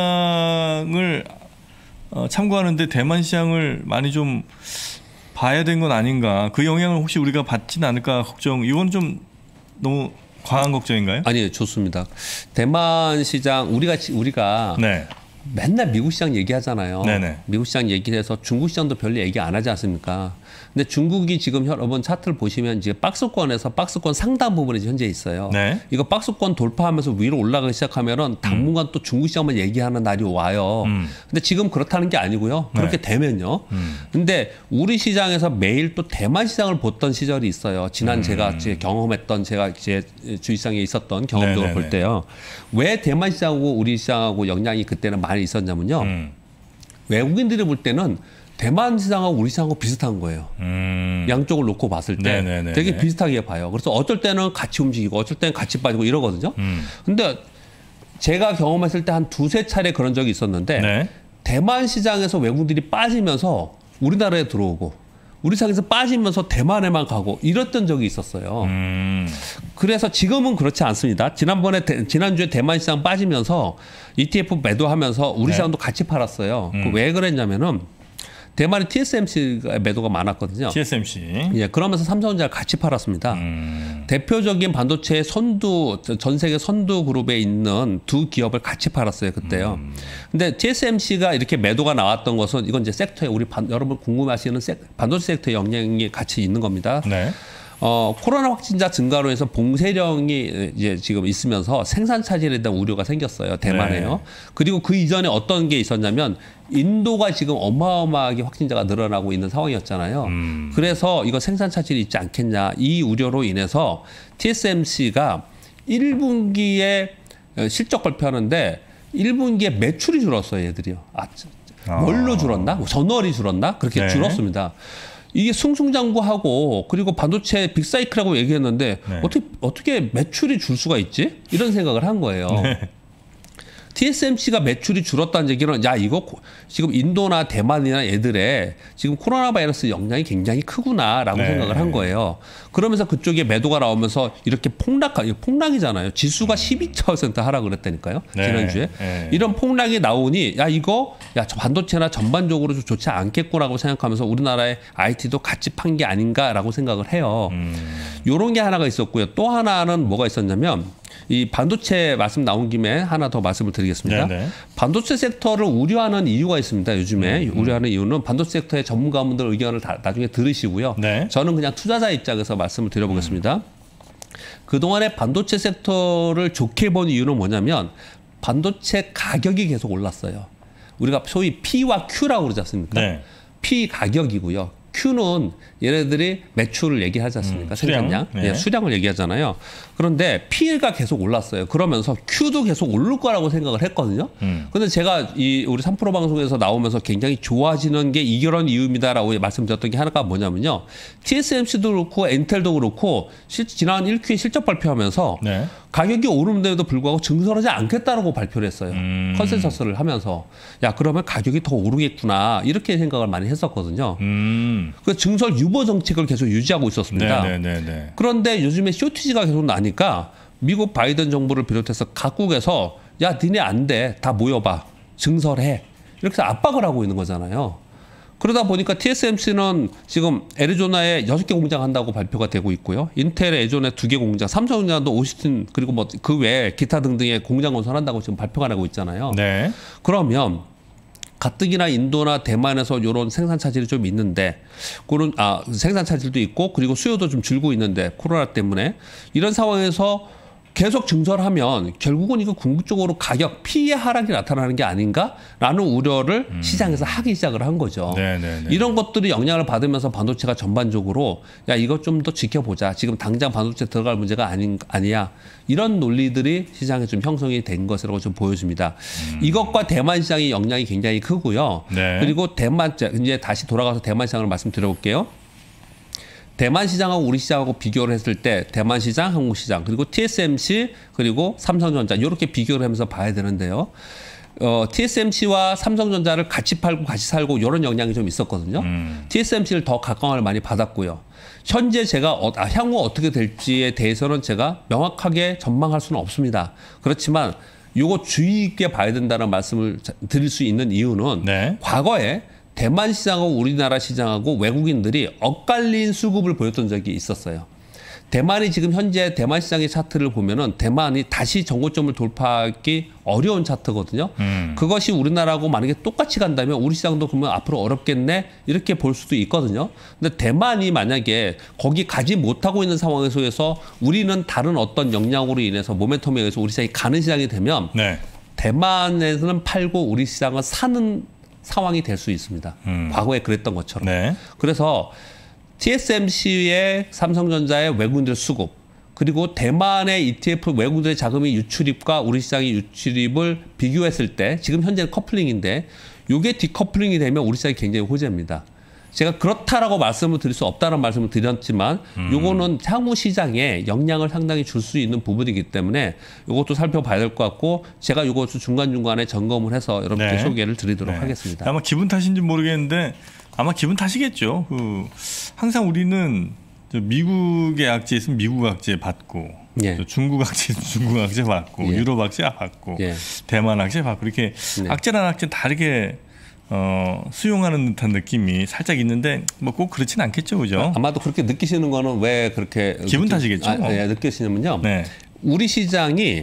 시장을 참고하는데 대만 시장을 많이 좀 봐야 된 건 아닌가? 그 영향을 혹시 우리가 받지는 않을까 걱정. 이건 좀 너무 과한 걱정인가요? 아니요, 좋습니다. 대만 시장 우리가 맨날 미국 시장 얘기하잖아요. 네네. 미국 시장 얘기해서 중국 시장도 별로 얘기 안 하지 않습니까? 근데 중국이 지금 여러분 차트를 보시면 이제 박스권에서 박스권 상단 부분에 현재 있어요. 네. 이거 박스권 돌파하면서 위로 올라가기 시작하면은 당분간 또 중국 시장만 얘기하는 날이 와요. 근데 지금 그렇다는 게 아니고요. 그렇게 되면요. 근데 우리 시장에서 매일 또 대만 시장을 봤던 시절이 있어요. 지난 제가 경험했던 제가 제 주식시장에 있었던 경험적으로 볼 때요. 왜 대만 시장하고 우리 시장하고 영향이 그때는 많이 있었냐면요. 외국인들이 볼 때는 대만 시장하고 우리 시장하고 비슷한 거예요. 양쪽을 놓고 봤을 때 네네네네. 되게 비슷하게 봐요. 그래서 어쩔 때는 같이 움직이고 어쩔 때는 같이 빠지고 이러거든요. 근데 제가 경험했을 때 한 두세 차례 그런 적이 있었는데 네. 대만 시장에서 외국인들이 빠지면서 우리나라에 들어오고 우리 시장에서 빠지면서 대만에만 가고 이랬던 적이 있었어요. 그래서 지금은 그렇지 않습니다. 지난주에 대만 시장 빠지면서 ETF 매도하면서 우리 네. 시장도 같이 팔았어요. 왜 그랬냐면은 대만에 TSMC가 매도가 많았거든요. TSMC. 예, 그러면서 삼성전자를 같이 팔았습니다. 대표적인 반도체 선두, 전 세계 선두 그룹에 있는 두 기업을 같이 팔았어요, 그때요. 근데 TSMC가 이렇게 매도가 나왔던 것은 이건 이제 섹터에 여러분 궁금해하시는 반도체 섹터에 영향이 같이 있는 겁니다. 네. 코로나 확진자 증가로 해서 봉쇄령이 이제 지금 있으면서 생산 차질에 대한 우려가 생겼어요. 대만에요. 네. 그리고 그 이전에 어떤 게 있었냐면 인도가 지금 어마어마하게 확진자가 늘어나고 있는 상황이었잖아요. 그래서 이거 생산 차질이 있지 않겠냐. 이 우려로 인해서 TSMC가 1분기에 실적 발표하는데 1분기에 매출이 줄었어요, 얘들이요. 뭘로 줄었나? 전월이 줄었나? 그렇게 네. 줄었습니다. 이게 승승장구하고 그리고 반도체 빅사이클이라고 얘기했는데 네. 어떻게 매출이 줄 수가 있지? 이런 생각을 한 거예요. 네. TSMC가 매출이 줄었다는 얘기는 야 이거 지금 인도나 대만이나 애들의 지금 코로나 바이러스 영향이 굉장히 크구나라고 네. 생각을 한 거예요. 그러면서 그쪽에 매도가 나오면서 이렇게 폭락이잖아요. 지수가 12% 하락을 했다니까요. 네. 지난주에. 네. 이런 폭락이 나오니 저 반도체나 전반적으로 좀 좋지 않겠구라고 생각하면서 우리나라의 IT도 같이 판 게 아닌가라고 생각을 해요. 요런 게 하나가 있었고요. 또 하나는 뭐가 있었냐면 이 반도체 말씀 나온 김에 하나 더 말씀을 드리겠습니다. 네네. 반도체 섹터를 우려하는 이유가 있습니다. 요즘에 우려하는 이유는 반도체 섹터의 전문가분들 의견을 나중에 들으시고요. 네. 저는 그냥 투자자 입장에서 말씀을 드려보겠습니다. 그동안에 반도체 섹터를 좋게 본 이유는 뭐냐면 반도체 가격이 계속 올랐어요. 우리가 소위 P와 Q라고 그러지 않습니까? 네. P 가격이고요. Q는 얘네들이 매출을 얘기하지 않습니까? 수량. 생산량. 네. 예, 수량을 얘기하잖아요. 그런데 P가 계속 올랐어요. 그러면서 Q도 계속 오를 거라고 생각을 했거든요. 근데 제가 우리 3프로 방송에서 나오면서 굉장히 좋아지는 게 이런 이유입니다라고 말씀드렸던 게 하나가 뭐냐면요. TSMC도 그렇고 엔텔도 그렇고 지난 1Q에 실적 발표하면서 네. 가격이 오름에도 불구하고 증설하지 않겠다라고 발표를 했어요. 컨센서스를 하면서 야 그러면 가격이 더 오르겠구나 이렇게 생각을 많이 했었거든요. 그 증설 유보 정책을 계속 유지하고 있었습니다. 네네네. 그런데 요즘에 쇼티지가 계속 나니까 미국 바이든 정부를 비롯해서 각국에서 야 니네 안 돼. 다 모여봐. 증설해. 이렇게 해서 압박을 하고 있는 거잖아요. 그러다 보니까 TSMC는 지금 애리조나에 6개 공장 한다고 발표가 되고 있고요. 인텔의 애존에 2개 공장, 삼성전자도 오스틴 그리고 뭐 그 외에 기타 등등의 공장 건설한다고 지금 발표가 나고 있잖아요. 네. 그러면 가뜩이나 인도나 대만에서 이런 생산 차질이 좀 있는데 그런 생산 차질도 있고 그리고 수요도 좀 줄고 있는데 코로나 때문에 이런 상황에서 계속 증설하면 결국은 이거 궁극적으로 가격 피해 하락이 나타나는 게 아닌가라는 우려를 시장에서 하기 시작을 한 거죠. 네네네. 이런 것들이 영향을 받으면서 반도체가 전반적으로 야 이것 좀 더 지켜보자. 지금 당장 반도체 들어갈 문제가 아니야. 이런 논리들이 시장에 좀 형성이 된 것이라고 좀 보여집니다. 이것과 대만 시장의 영향이 굉장히 크고요. 네. 그리고 이제 다시 돌아가서 대만 시장을 말씀드려볼게요. 대만 시장하고 우리 시장하고 비교를 했을 때 대만 시장, 한국 시장, 그리고 TSMC, 그리고 삼성전자 이렇게 비교를 하면서 봐야 되는데요. TSMC와 삼성전자를 같이 팔고 같이 살고 이런 영향이 좀 있었거든요. TSMC를 더 각광을 많이 받았고요. 현재 제가 향후 어떻게 될지에 대해서는 제가 명확하게 전망할 수는 없습니다. 그렇지만 이거 주의 있게 봐야 된다는 말씀을 드릴 수 있는 이유는 네. 과거에 대만 시장하고 우리나라 시장하고 외국인들이 엇갈린 수급을 보였던 적이 있었어요. 대만이 지금 현재 대만 시장의 차트를 보면은 대만이 다시 정고점을 돌파하기 어려운 차트거든요. 그것이 우리나라하고 만약에 똑같이 간다면 우리 시장도 그러면 앞으로 어렵겠네 이렇게 볼 수도 있거든요. 근데 대만이 만약에 거기 가지 못하고 있는 상황에서 우리는 다른 어떤 영향으로 인해서 모멘텀에 의해서 우리 시장이 가는 시장이 되면 네. 대만에서는 팔고 우리 시장은 사는 상황이 될 수 있습니다. 과거에 그랬던 것처럼. 네. 그래서 TSMC의 삼성전자의 외국인들 수급 그리고 대만의 ETF 외국인들의 자금이 유출입과 우리 시장의 유출입을 비교했을 때 지금 현재는 커플링인데 이게 디커플링이 되면 우리 시장이 굉장히 호재입니다. 제가 그렇다라고 말씀을 드릴 수 없다는 말씀을 드렸지만 요거는 향후 시장에 영향을 상당히 줄 수 있는 부분이기 때문에 이것도 살펴봐야 될 것 같고 제가 이것을 중간중간에 점검을 해서 여러분께 네. 소개를 드리도록 네. 하겠습니다. 아마 기분 탓인지 모르겠는데 아마 기분 탓이겠죠. 항상 우리는 미국의 악재 있으면 미국 악재 받고 예. 중국 악재 있으면 중국 악재 받고 예. 유럽 악재 받고 예. 대만 악재 받고 이렇게 네. 악재란 악재 다르게 수용하는 듯한 느낌이 살짝 있는데 뭐 꼭 그렇진 않겠죠, 그죠? 아마도 그렇게 느끼시는 거는 왜 그렇게 기분 탓이겠죠. 네, 느끼시냐면요. 네. 우리 시장이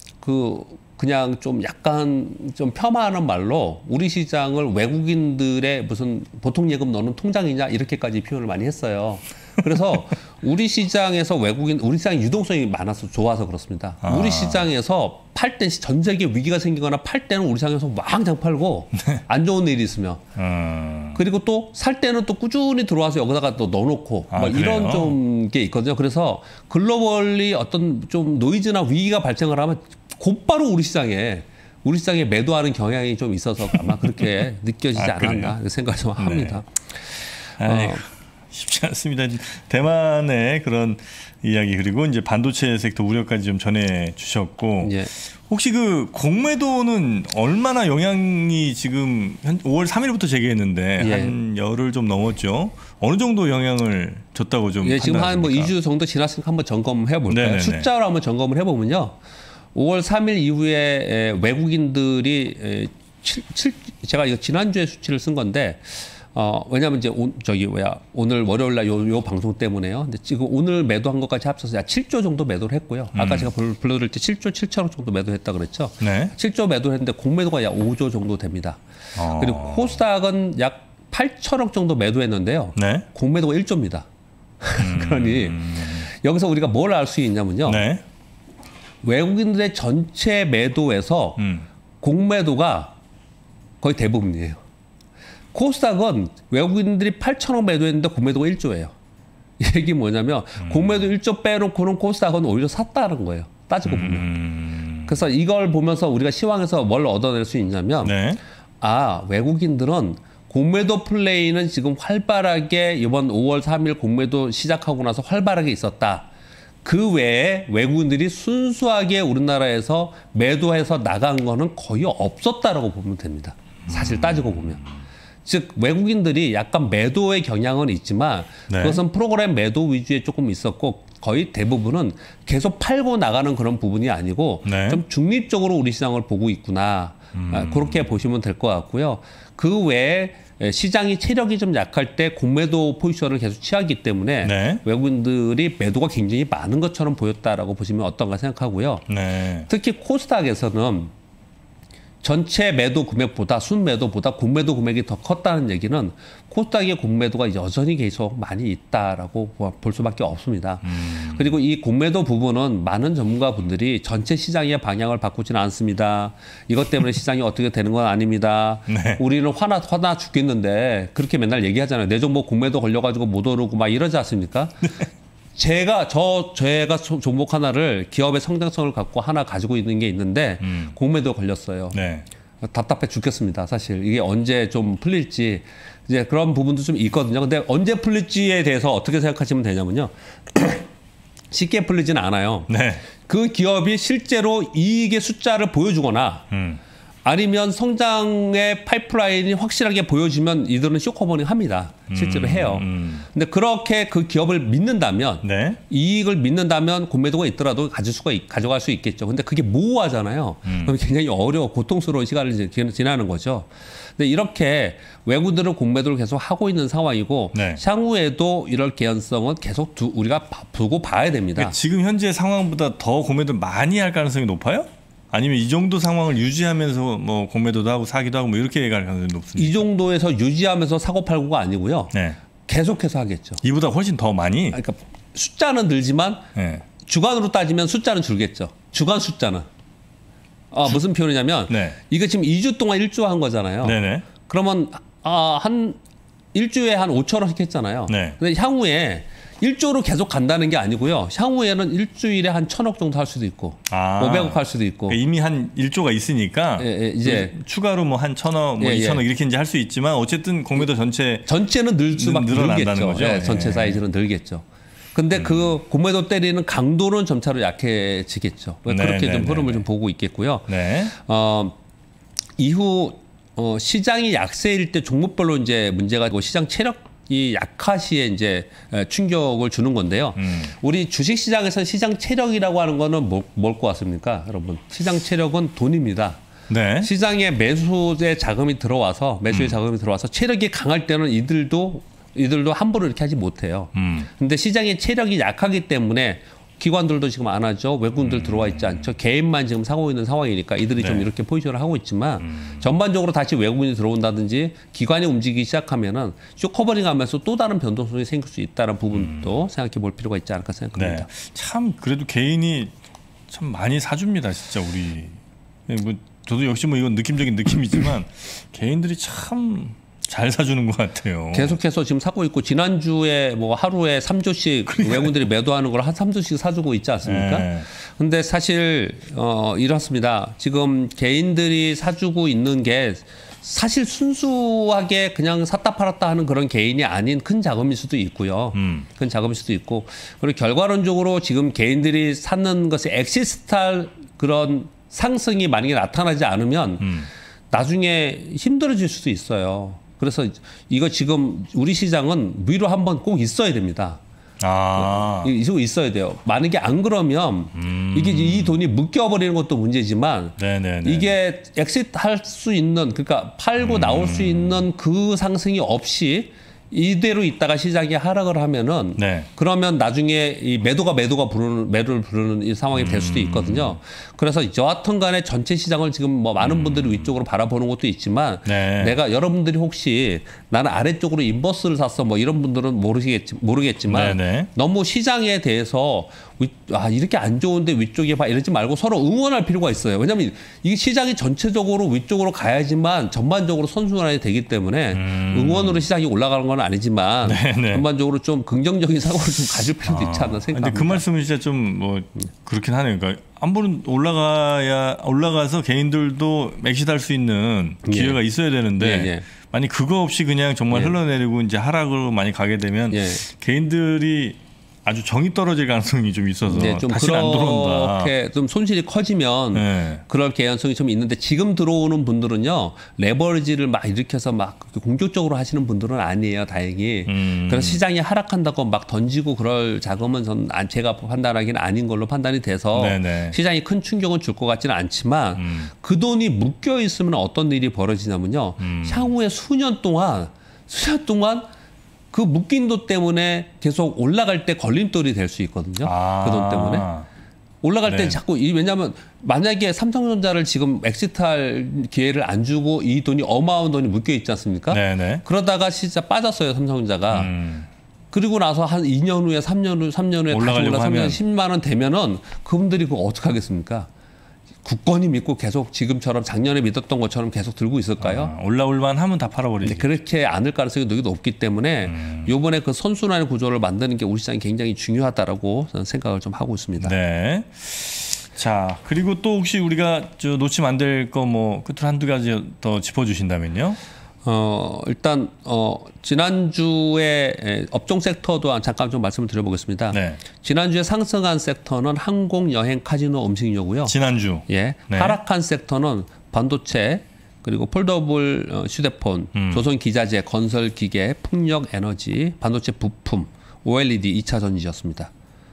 그냥 좀 약간 좀 폄하하는 말로 우리 시장을 외국인들의 무슨 보통 예금 넣는 통장이냐 이렇게까지 표현을 많이 했어요. 그래서 우리 시장에서 우리 시장이 유동성이 많아서 좋아서 그렇습니다. 우리 시장에서 팔 때 전 세계 위기가 생기거나 팔 때는 우리 시장에서 왕창 팔고 안 좋은 일이 있으면 그리고 또 살 때는 또 꾸준히 들어와서 여기다가 또 넣어놓고 뭐 이런 좀 게 있거든요. 그래서 글로벌리 어떤 좀 노이즈나 위기가 발생을 하면 곧바로 우리 시장에 매도하는 경향이 좀 있어서 아마 그렇게 느껴지지 않았나 생각을 좀 합니다. 네. 쉽지 않습니다. 대만의 그런 이야기 그리고 이제 반도체 섹터 우려까지 좀 전해 주셨고 예. 혹시 그 공매도는 얼마나 영향이 지금 5월 3일부터 재개했는데 예. 한 열흘 좀 넘었죠. 어느 정도 영향을 줬다고 좀 예, 지금 한 뭐 판단하십니까? 2주 정도 지났으니까 한번 점검해 볼까요? 네네네. 숫자로 한번 점검을 해보면요. 5월 3일 이후에 외국인들이 제가 이거 지난주에 수치를 쓴 건데 왜냐하면 이제 오늘 월요일 날 요 방송 때문에요. 근데 지금 오늘 매도한 것까지 합쳐서 7조 정도 매도를 했고요. 아까 제가 불러드릴 때 7조 7천억 정도 매도했다 그랬죠. 네. 7조 매도했는데 공매도가 약 5조 정도 됩니다. 그리고 코스닥은 약 8천억 정도 매도했는데요. 네. 공매도가 1조입니다. 그러니 여기서 우리가 뭘 알 수 있냐면요. 네. 외국인들의 전체 매도에서 공매도가 거의 대부분이에요. 코스닥은 외국인들이 8천억 매도했는데 공매도가 1조예요. 얘기 뭐냐면 공매도 1조 빼놓고는 코스닥은 오히려 샀다는 거예요. 따지고 보면. 그래서 이걸 보면서 우리가 시황에서 뭘 얻어낼 수 있냐면 네. 외국인들은 공매도 플레이는 지금 활발하게 이번 5월 3일 공매도 시작하고 나서 활발하게 있었다. 그 외에 외국인들이 순수하게 우리나라에서 매도해서 나간 거는 거의 없었다라고 보면 됩니다. 사실 따지고 보면. 즉 외국인들이 약간 매도의 경향은 있지만 네. 그것은 프로그램 매도 위주에 조금 있었고 거의 대부분은 계속 팔고 나가는 그런 부분이 아니고 네. 좀 중립적으로 우리 시장을 보고 있구나. 그렇게 보시면 될 것 같고요. 그 외에 시장이 체력이 좀 약할 때 공매도 포지션을 계속 취하기 때문에 네. 외국인들이 매도가 굉장히 많은 것처럼 보였다라고 보시면 어떤가 생각하고요. 네. 특히 코스닥에서는 전체 매도 금액보다 순매도보다 공매도 금액이 더 컸다는 얘기는 코스닥의 공매도가 여전히 계속 많이 있다라고 볼 수밖에 없습니다. 그리고 이 공매도 부분은 많은 전문가분들이 전체 시장의 방향을 바꾸지는 않습니다. 이것 때문에 시장이 어떻게 되는 건 아닙니다. 네. 우리는 화나 죽겠는데 그렇게 맨날 얘기하잖아요. 내 종목 공매도 걸려가지고 못 오르고 막 이러지 않습니까? 제가 종목 하나를 기업의 성장성을 갖고 하나 가지고 있는 게 있는데 공매도 걸렸어요. 네. 답답해 죽겠습니다. 사실 이게 언제 좀 풀릴지 이제 그런 부분도 좀 있거든요. 근데 언제 풀릴지에 대해서 어떻게 생각하시면 되냐면요. 쉽게 풀리진 않아요. 네. 그 기업이 실제로 이익의 숫자를 보여주거나 아니면 성장의 파이프라인이 확실하게 보여지면 이들은 쇼커버닝 합니다. 실제로 해요. 근데 그렇게 그 기업을 믿는다면 네. 이익을 믿는다면 공매도가 있더라도 가져갈 수 있겠죠. 근데 그게 모호하잖아요. 그럼 굉장히 고통스러운 시간을 지나는 거죠. 근데 이렇게 외국인들은 공매도를 계속 하고 있는 상황이고 네. 향후에도 이럴 개연성은 계속 우리가 두고 봐야 됩니다. 그러니까 지금 현재 상황보다 더 공매도를 많이 할 가능성이 높아요? 아니면 이 정도 상황을 유지하면서 뭐 공매도도 하고 사기도 하고 뭐 이렇게 갈 가능성이 높습니다. 이 정도에서 유지하면서 사고 팔고가 아니고요. 네. 계속해서 하겠죠. 이보다 훨씬 더 많이. 그러니까 숫자는 늘지만 네. 주간으로 따지면 숫자는 줄겠죠. 주간 숫자는. 무슨 표현이냐면 네. 이거 지금 2주 동안 1주 한 거잖아요. 네네. 그러면 한 일주에 한 5천원씩 했잖아요. 네. 근데 향후에 1조로 계속 간다는 게 아니고요. 향후에는 일주일에 한 1,000억 정도 할 수도 있고 500억 할 수도 있고. 그러니까 이미 한 1조가 있으니까 이제 추가로 뭐 한 1,000억, 뭐 2,000억 이렇게 이제 할 수 있지만 어쨌든 공매도 전체는 늘 수밖에 늘어난다는 늘겠죠. 거죠. 전체 사이즈는 늘겠죠. 근데 그 공매도 때리는 강도는 점차로 약해지겠죠. 그렇게 좀 흐름을 좀 보고 있겠고요. 네. 이후 시장이 약세일 때 종목별로 이제 문제가 되고 시장 체력이 약하 시에 이제 충격을 주는 건데요. 우리 주식 시장에서 시장 체력이라고 하는 거는 뭘 것 같습니까, 여러분? 시장 체력은 돈입니다. 네. 시장에 매수의 자금이 들어와서 체력이 강할 때는 이들도 함부로 이렇게 하지 못해요. 근데 시장의 체력이 약하기 때문에 기관들도 지금 안 하죠. 외국인들 들어와 있지 않죠. 개인만 지금 사고 있는 상황이니까 이들이 좀 이렇게 포지션을 하고 있지만 전반적으로 다시 외국인이 들어온다든지 기관이 움직이기 시작하면은 쇼커버링 하면서 또 다른 변동성이 생길 수 있다는 부분도 생각해 볼 필요가 있지 않을까 생각합니다. 네. 참 그래도 개인이 참 많이 사줍니다. 진짜 우리. 뭐 저도 역시 뭐 이건 느낌적인 느낌이지만 개인들이 참 잘 사주는 것 같아요. 계속해서 지금 사고 있고 지난주에 뭐 하루에 3조씩 외국인들이 매도하는 걸 한 3조씩 사주고 있지 않습니까? 네. 근데 사실 이렇습니다. 지금 개인들이 사주고 있는 게 사실 순수하게 그냥 샀다 팔았다 하는 그런 개인이 아닌 큰 자금일 수도 있고요. 큰 자금일 수도 있고 그리고 결과론적으로 지금 개인들이 사는 것이 엑시스탈 그런 상승이 만약에 나타나지 않으면 나중에 힘들어질 수도 있어요. 그래서 이거 지금 우리 시장은 위로 한번 꼭 있어야 됩니다. 이거 있어야 돼요. 만약에 안 그러면 이게 이 돈이 묶여버리는 것도 문제지만 이게 엑시트할 수 있는 그러니까 팔고 나올 수 있는 그 상승이 없이 이대로 있다가 시장이 하락을 하면은 그러면 나중에 이 매도를 부르는 이 상황이 될 수도 있거든요. 그래서 여하튼 간에 전체 시장을 지금 뭐 많은 분들이 위쪽으로 바라보는 것도 있지만 여러분들이 혹시 나는 아래쪽으로 인버스를 샀어 뭐 이런 분들은 모르겠지만 너무 시장에 대해서 이렇게 안 좋은데 위쪽에 봐 이러지 말고 서로 응원할 필요가 있어요. 왜냐하면 이게 시장이 전체적으로 위쪽으로 가야지만 전반적으로 선순환이 되기 때문에 응원으로 시장이 올라가는 건 아니지만 전반적으로 좀 긍정적인 사고를 좀 가질 필요도 있지 않나 생각합니다. 근데 그 말씀은 진짜 좀 뭐 그렇긴 하네요. 그러니까 한 번은 올라가서 개인들도 엑시트할 수 있는 기회가 있어야 되는데 만약 그거 없이 그냥 정말 흘러내리고 이제 하락으로 많이 가게 되면 개인들이 아주 정이 떨어질 가능성이 좀 있어서 좀 다시는 안 들어온다. 그렇게 좀 손실이 커지면 그럴 개연성이 좀 있는데 지금 들어오는 분들은요 레버리지를 막 일으켜서 막 공격적으로 하시는 분들은 아니에요, 다행히. 그래서 시장이 하락한다고 막 던지고 그럴 자금은 제가 판단하기는 아닌 걸로 판단이 돼서 시장이 큰 충격은 줄 것 같지는 않지만 그 돈이 묶여 있으면 어떤 일이 벌어지냐면요, 향후에 수년 동안 그 묶인 돈 때문에 계속 올라갈 때 걸림돌이 될 수 있거든요. 그 돈 때문에. 올라갈 때 자꾸 왜냐하면 만약에 삼성전자를 지금 엑시트할 기회를 안 주고 이 돈이 어마어마한 돈이 묶여 있지 않습니까? 그러다가 진짜 빠졌어요, 삼성전자가. 그리고 나서 한 2년 후에 3년 후에 올라가려고 하면 10만 원 되면은 그분들이 그거 어떻게 하겠습니까? 굳건히 믿고 계속 지금처럼 작년에 믿었던 것처럼 계속 들고 있을까요? 올라올만 하면 다 팔아버리지. 그렇게 않을 가능성이 되게 높기 때문에 이번에 그 선순환의 구조를 만드는 게 우리 시장이 굉장히 중요하다라고 저는 생각을 좀 하고 있습니다. 네. 자, 그리고 또 혹시 우리가 놓치면 안 될 거 뭐 끝으로 한두 가지 더 짚어주신다면요? 일단 지난주에 업종 섹터도 잠깐 좀 말씀을 드려보겠습니다. 지난주에 상승한 섹터는 항공, 여행, 카지노, 음식료고요. 지난주. 하락한 섹터는 반도체, 그리고 폴더블 휴대폰, 조선기자재, 건설기계, 풍력에너지, 반도체 부품, OLED 2차 전지였습니다.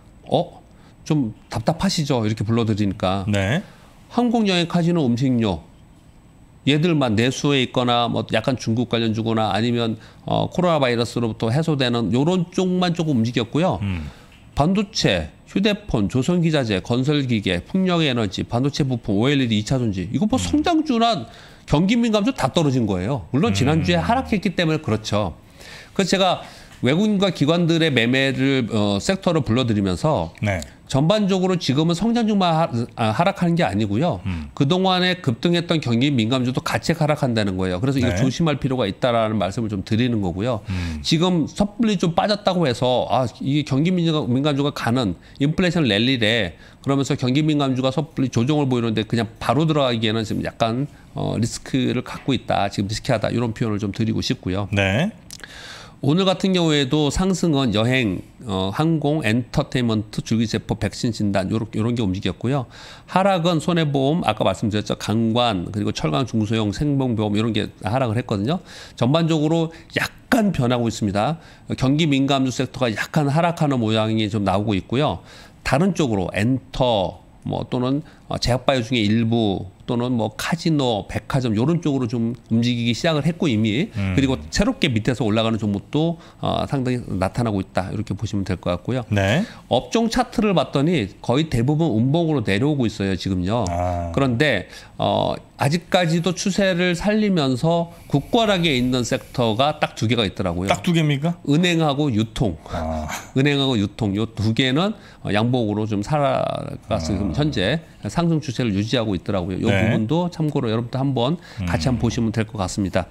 좀 답답하시죠? 이렇게 불러드리니까. 네. 항공여행, 카지노, 음식료 얘들만 내수에 있거나 뭐 약간 중국 관련 주거나 아니면 코로나 바이러스로부터 해소되는 요런 쪽만 조금 움직였고요. 반도체, 휴대폰, 조선기자재, 건설기계, 풍력에너지, 반도체 부품, OLED 2차 전지 이거 뭐 성장주나 경기 민감주 다 떨어진 거예요. 물론 지난주에 하락했기 때문에 그렇죠. 그래서 제가 외국인과 기관들의 매매를 섹터로 불러드리면서 네. 전반적으로 지금은 성장주만 하락하는 게 아니고요. 그동안에 급등했던 경기 민감주도 같이 하락한다는 거예요. 그래서 이거 네. 조심할 필요가 있다라는 말씀을 좀 드리는 거고요. 지금 섣불리 좀 빠졌다고 해서 이게 경기 민감주가 가는 인플레이션 랠리래 그러면서 경기 민감주가 섣불리 조정을 보이는데 그냥 바로 들어가기에는 지금 약간 리스크를 갖고 있다. 지금 리스키하다. 이런 표현을 좀 드리고 싶고요. 네. 오늘 같은 경우에도 상승은 여행, 항공, 엔터테인먼트, 줄기세포, 백신 진단 요런 게 움직였고요. 하락은 손해보험, 아까 말씀드렸죠. 강관, 그리고 철강 중소형 생명보험 이런 게 하락을 했거든요. 전반적으로 약간 변하고 있습니다. 경기 민감주 섹터가 약간 하락하는 모양이 좀 나오고 있고요. 다른 쪽으로 엔터 또는 제약바이오 중에 일부 또는 카지노, 백화점 이런 쪽으로 좀 움직이기 시작을 했고 이미 그리고 새롭게 밑에서 올라가는 종목도 상당히 나타나고 있다 이렇게 보시면 될 것 같고요. 네. 업종 차트를 봤더니 거의 대부분 음봉으로 내려오고 있어요 지금요. 그런데 아직까지도 추세를 살리면서 굳건하게 있는 섹터가 딱 두 개가 있더라고요. 딱 두 개입니까? 은행하고 유통. 은행하고 유통 요 두 개는 양봉으로 좀 살아가서 현재 상승 추세를 유지하고 있더라고요. 이 네. 부분도 참고로 여러분들 한번 같이 한번 보시면 될 것 같습니다.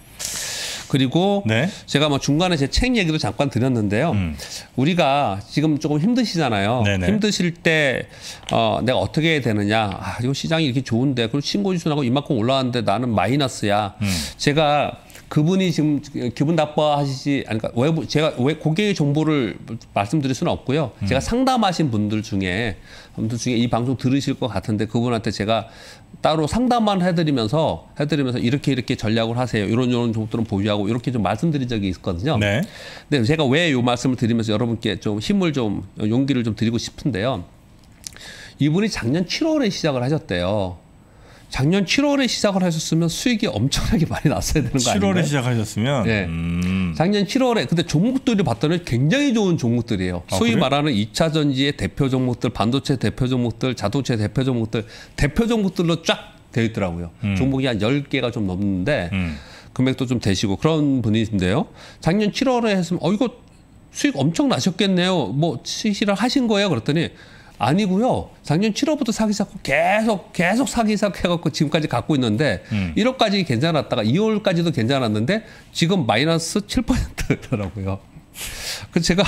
그리고 네. 제가 중간에 제 책 얘기도 잠깐 드렸는데요. 우리가 지금 조금 힘드시잖아요. 네네. 힘드실 때 내가 어떻게 해야 되느냐. 이거 시장이 이렇게 좋은데 그리고 신고지수하고 이만큼 올라왔는데 나는 마이너스야. 제가 그분이 지금 기분 나빠하시지 그러니까 제가 왜 고객의 정보를 말씀드릴 수는 없고요. 제가 상담하신 분들 중에 이 방송 들으실 것 같은데 그분한테 제가 따로 상담만 해드리면서 이렇게 전략을 하세요. 이런 종목들은 보유하고 이렇게 좀 말씀드린 적이 있었거든요. 네. 근데 제가 왜 이 말씀을 드리면서 여러분께 좀 용기를 좀 드리고 싶은데요. 이분이 작년 7월에 시작을 하셨대요. 작년 7월에 시작을 하셨으면 수익이 엄청나게 많이 났어야 되는 거 아닌가요? 7월에 시작하셨으면. 네. 작년 7월에 근데 종목들이 봤더니 굉장히 좋은 종목들이에요. 소위 그래요? 말하는 2차 전지의 대표 종목들, 반도체 대표 종목들, 자동차 대표 종목들로 쫙 되어 있더라고요. 종목이 한 10개가 좀 넘는데 금액도 좀 되시고 그런 분이신데요. 작년 7월에 했으면 이거 수익 엄청 나셨겠네요. 시시를 하신 거예요? 그랬더니 아니고요. 작년 7월부터 사기 시작하고 계속 사기 시작해갖고 지금까지 갖고 있는데 1월까지 괜찮았다가 2월까지도 괜찮았는데 지금 마이너스 7%더라고요. 그래서 제가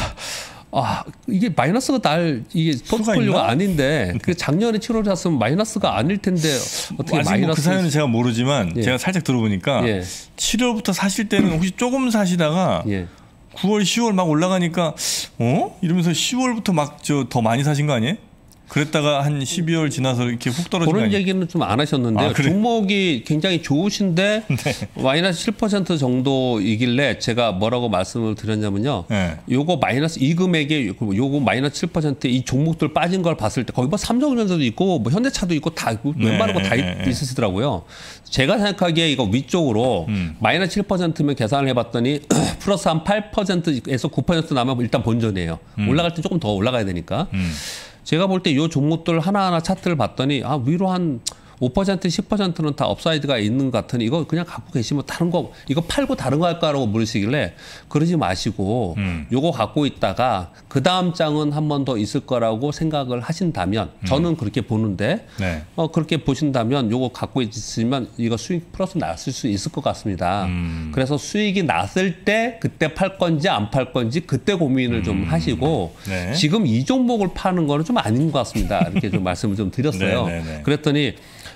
이게 마이너스가 이게 포트폴리오가 아닌데 그 작년에 7월에 샀으면 마이너스가 아닐 텐데 어떻게 아직 마이너스? 그 사연은 제가 모르지만 예. 제가 살짝 들어보니까 예. 7월부터 사실 때는 혹시 조금 사시다가 예. 9월, 10월 막 올라가니까 이러면서 10월부터 막 더 많이 사신 거 아니에요? 그랬다가 한 12월 지나서 이렇게 훅 떨어진 거 그런 아니에요? 얘기는 좀 안 하셨는데요. 그래요? 종목이 굉장히 좋으신데 마이너스 7% 정도이길래 제가 뭐라고 말씀을 드렸냐면요. 네. 요거 마이너스 이 금액에 요거 마이너스 7%의 이 종목들 빠진 걸 봤을 때 거기 삼성전자도 있고 현대차도 있고 다 웬만한 거 다 있으시더라고요. 제가 생각하기에 이거 위쪽으로 마이너스 7%면 계산을 해봤더니 플러스 한 8%에서 9% 나면 일단 본전이에요. 올라갈 때 조금 더 올라가야 되니까. 제가 볼 때 이 종목들 하나하나 차트를 봤더니 위로 한 5% 10%는 다 업사이드가 있는 것 같으니 이거 그냥 갖고 계시면 다른 거 이거 팔고 다른 거 할까라고 물으시길래 그러지 마시고 요거 갖고 있다가 그 다음 장은 한 번 더 있을 거라고 생각을 하신다면 저는 그렇게 보는데 네. 그렇게 보신다면 요거 갖고 있으면 이거 수익 플러스 났을 수 있을 것 같습니다. 그래서 수익이 났을 때 그때 팔 건지 안 팔 건지 그때 고민을 좀 하시고 네. 지금 이 종목을 파는 거는 좀 아닌 것 같습니다. 이렇게 좀 말씀을 좀 드렸어요. 네. 그랬더니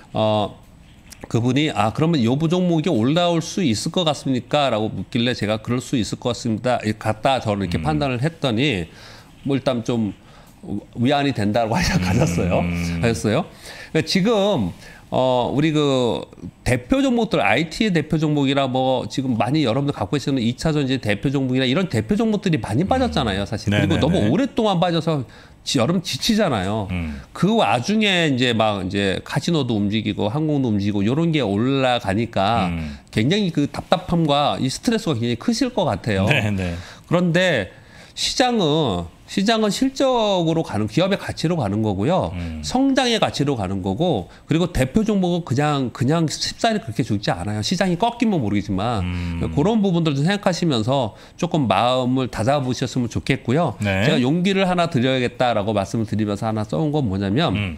그분이 그러면 요 종목이 올라올 수 있을 것 같습니까? 라고 묻길래 제가 그럴 수 있을 것 같다 저는 이렇게 판단을 했더니 일단 좀 위안이 된다고 하셨어요. 그러니까 지금 우리 그 대표 종목들, IT의 대표 종목이라 뭐 지금 많이 여러분들 갖고 계시는 2차 전지 대표 종목이나 이런 대표 종목들이 많이 빠졌잖아요, 사실. 그리고 너무 오랫동안 빠져서 여러분 지치잖아요. 그 와중에 이제 막 이제 카지노도 움직이고 항공도 움직이고 이런 게 올라가니까 굉장히 그 답답함과 이 스트레스가 굉장히 크실 것 같아요. 네네. 그런데 시장은 실적으로 가는, 기업의 가치로 가는 거고요. 성장의 가치로 가는 거고, 그리고 대표 종목은 그냥 쉽사리 그렇게 죽지 않아요. 시장이 꺾이면 모르겠지만 그런 부분들도 생각하시면서 조금 마음을 다잡으셨으면 좋겠고요. 네. 제가 용기를 하나 드려야겠다라고 말씀을 드리면서 하나 써온 건 뭐냐면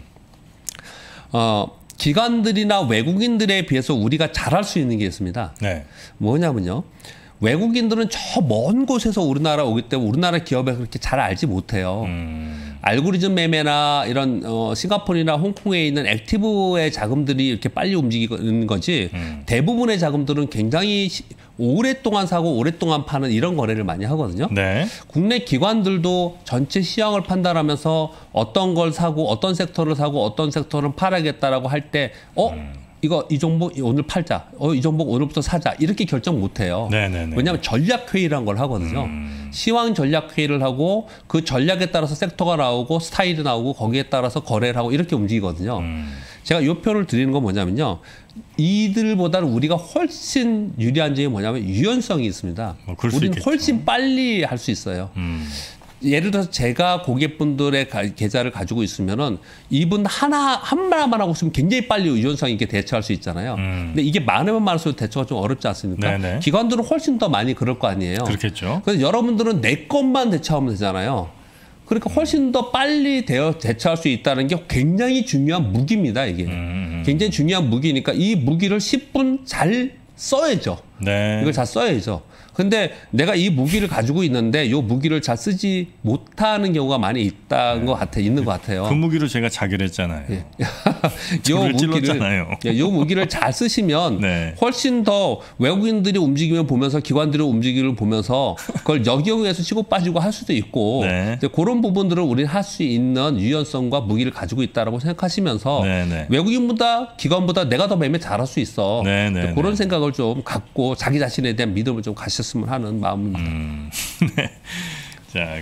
기관들이나 외국인들에 비해서 우리가 잘할 수 있는 게 있습니다. 네. 뭐냐면요. 외국인들은 저 먼 곳에서 우리나라 오기 때문에 우리나라 기업에 그렇게 잘 알지 못해요. 알고리즘 매매나 이런 싱가포르나 홍콩에 있는 액티브의 자금들이 이렇게 빨리 움직이는 거지 대부분의 자금들은 굉장히 오랫동안 사고 오랫동안 파는 이런 거래를 많이 하거든요. 네. 국내 기관들도 전체 시황을 판단하면서 어떤 걸 사고 어떤 섹터를 사고 어떤 섹터를 팔아야겠다라고 할 때 이 종목 오늘 팔자. 이 종목 오늘부터 사자. 이렇게 결정 못 해요. 네네네. 왜냐하면 전략 회의라는 걸 하거든요. 시황 전략 회의를 하고 그 전략에 따라서 섹터가 나오고 스타일이 나오고 거기에 따라서 거래를 하고 이렇게 움직이거든요. 제가 이 표를 드리는 건 뭐냐면요. 이들보다는 우리가 훨씬 유리한 점이 뭐냐면 유연성이 있습니다. 우리는 훨씬 빨리 할 수 있어요. 예를 들어서 제가 고객분들의 계좌를 가지고 있으면은 이분 하나만 하고 있으면 굉장히 빨리 유연성 있게 대처할 수 있잖아요. 근데 이게 많으면 많을수록 대처가 좀 어렵지 않습니까? 네네. 기관들은 훨씬 더 많이 그럴 거 아니에요. 그렇겠죠. 그래서 여러분들은 내 것만 대처하면 되잖아요. 그러니까 훨씬 더 빨리 대처할 수 있다는 게 굉장히 중요한 무기입니다, 이게. 굉장히 중요한 무기니까 이 무기를 10분 잘 써야죠. 네. 이걸 잘 써야죠. 근데 내가 이 무기를 가지고 있는데 이 무기를 잘 쓰지 못하는 경우가 많이 있는 것 같아요. 그 무기로 제가 자결했잖아요. 예. 저를 찔렀잖아요. 이 무기를 잘 쓰시면 네. 훨씬 더 외국인들이 움직이면 보면서 기관들이 움직임을 보면서 그걸 역이용해서 치고 빠지고 할 수도 있고 네. 그런 부분들을 우리는 할 수 있는 유연성과 무기를 가지고 있다라고 생각하시면서 네네. 외국인보다 기관보다 내가 더 매매 잘할 수 있어. 네네. 그런 생각을 좀 갖고 자기 자신에 대한 믿음을 좀 가셨으면 하는 마음입니다. 네. 자,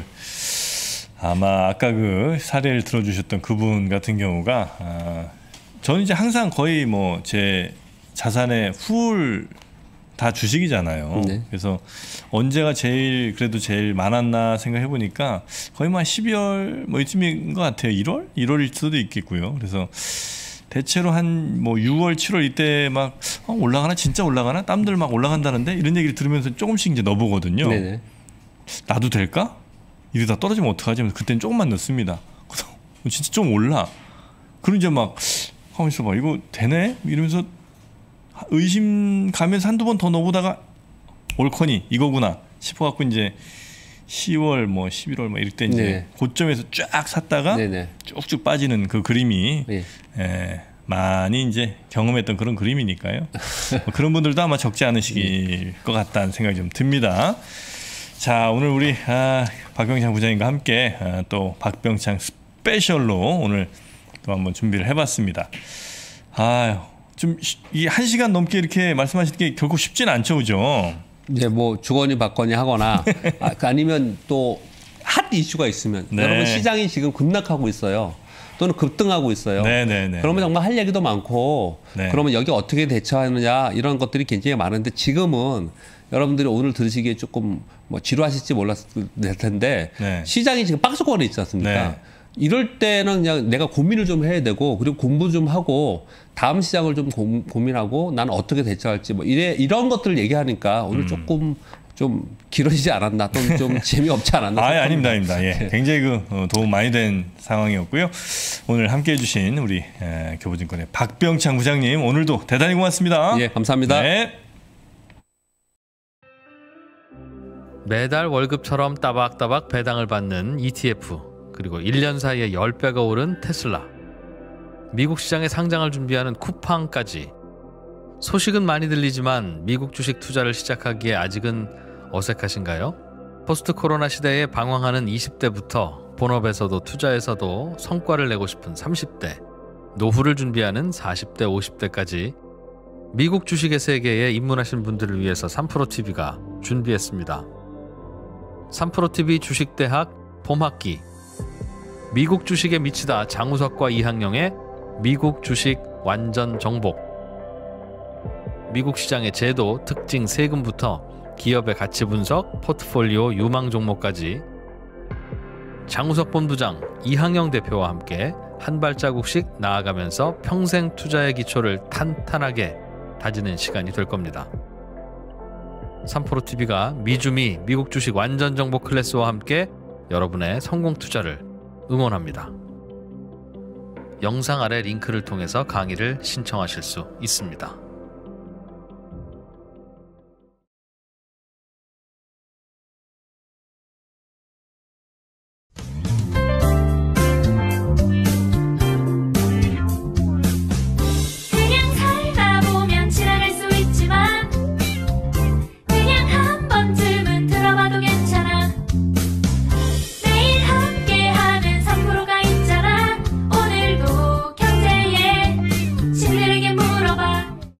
아마 아까 그 사례를 들어주셨던 그분 같은 경우가 저는 이제 항상 거의 뭐 제 자산의 후울 다 주식이잖아요. 네. 그래서 언제가 제일 많았나 생각해 보니까 거의 뭐 한 12월 뭐 이쯤인 것 같아요. 1월일 수도 있겠고요. 그래서 대체로 한 뭐 6월, 7월 이때 막 올라가나 진짜 올라가나 땀들 막 올라간다는데 이런 얘기를 들으면서 조금씩 이제 넣어보거든요. 네네. 나도 될까? 이러다 떨어지면 어떡하지? 하면서 그때는 조금만 넣습니다. 그래서 진짜 좀 올라. 그럼 이제 막 가만 있어봐 이거 되네? 이러면서 의심 가면서 한두 번 더 넣어보다가 옳거니 이거구나 싶어갖고 이제 10월 뭐 11월 뭐 이럴 때 이제 네. 고점에서 쫙 샀다가 네네. 쭉쭉 빠지는 그 그림이 네. 많이 이제 경험했던 그런 그림이니까요. 그런 분들도 아마 적지 않으실 것 같다는 생각이 좀 듭니다. 자, 오늘 우리 박병창 부장님과 함께 또 박병창 스페셜로 오늘 또 한번 준비를 해봤습니다. 좀 이 1시간 넘게 이렇게 말씀하시는 게 결코 쉽진 않죠, 그죠? 이제 뭐 주거니 받거니 하거나 아니면 또 핫 이슈가 있으면 네. 여러분 시장이 지금 급락하고 있어요. 또는 급등하고 있어요. 네네네. 그러면 정말 할 얘기도 많고 네. 그러면 여기 어떻게 대처하느냐 이런 것들이 굉장히 많은데 지금은 여러분들이 오늘 들으시기에 조금 뭐 지루하실지 몰랐을 텐데 네. 시장이 지금 박스권에 있지 않습니까? 네. 이럴 때는 그냥 내가 고민을 좀 해야 되고 그리고 공부 좀 하고 다음 시장을 좀 고민하고 나는 어떻게 대처할지 뭐 이런 것들을 얘기하니까 오늘 조금 좀 길어지지 않았나 또는 좀 재미없지 않았나. 아닙니다. 예. 굉장히 도움 많이 된 상황이었고요. 오늘 함께해 주신 우리 교보증권의 박병창 부장님 오늘도 대단히 고맙습니다. 예, 감사합니다. 네. 매달 월급처럼 따박따박 배당을 받는 ETF, 그리고 1년 사이에 10배가 오른 테슬라, 미국 시장에 상장을 준비하는 쿠팡까지. 소식은 많이 들리지만 미국 주식 투자를 시작하기에 아직은 어색하신가요? 포스트 코로나 시대에 방황하는 20대부터 본업에서도 투자에서도 성과를 내고 싶은 30대, 노후를 준비하는 40대, 50대까지 미국 주식의 세계에 입문하신 분들을 위해서 3프로TV가 준비했습니다. 3프로TV 주식대학 봄학기, 미국 주식에 미치다 장우석과 이항영의 미국 주식 완전 정복, 미국 시장의 제도, 특징, 세금부터 기업의 가치 분석, 포트폴리오 유망 종목까지 장우석 본부장, 이항영 대표와 함께 한 발자국씩 나아가면서 평생 투자의 기초를 탄탄하게 다지는 시간이 될 겁니다. 3프로TV가 미주미 미국 주식 완전 정복 클래스와 함께 여러분의 성공 투자를 응원합니다. 영상 아래 링크를 통해서 강의를 신청하실 수 있습니다.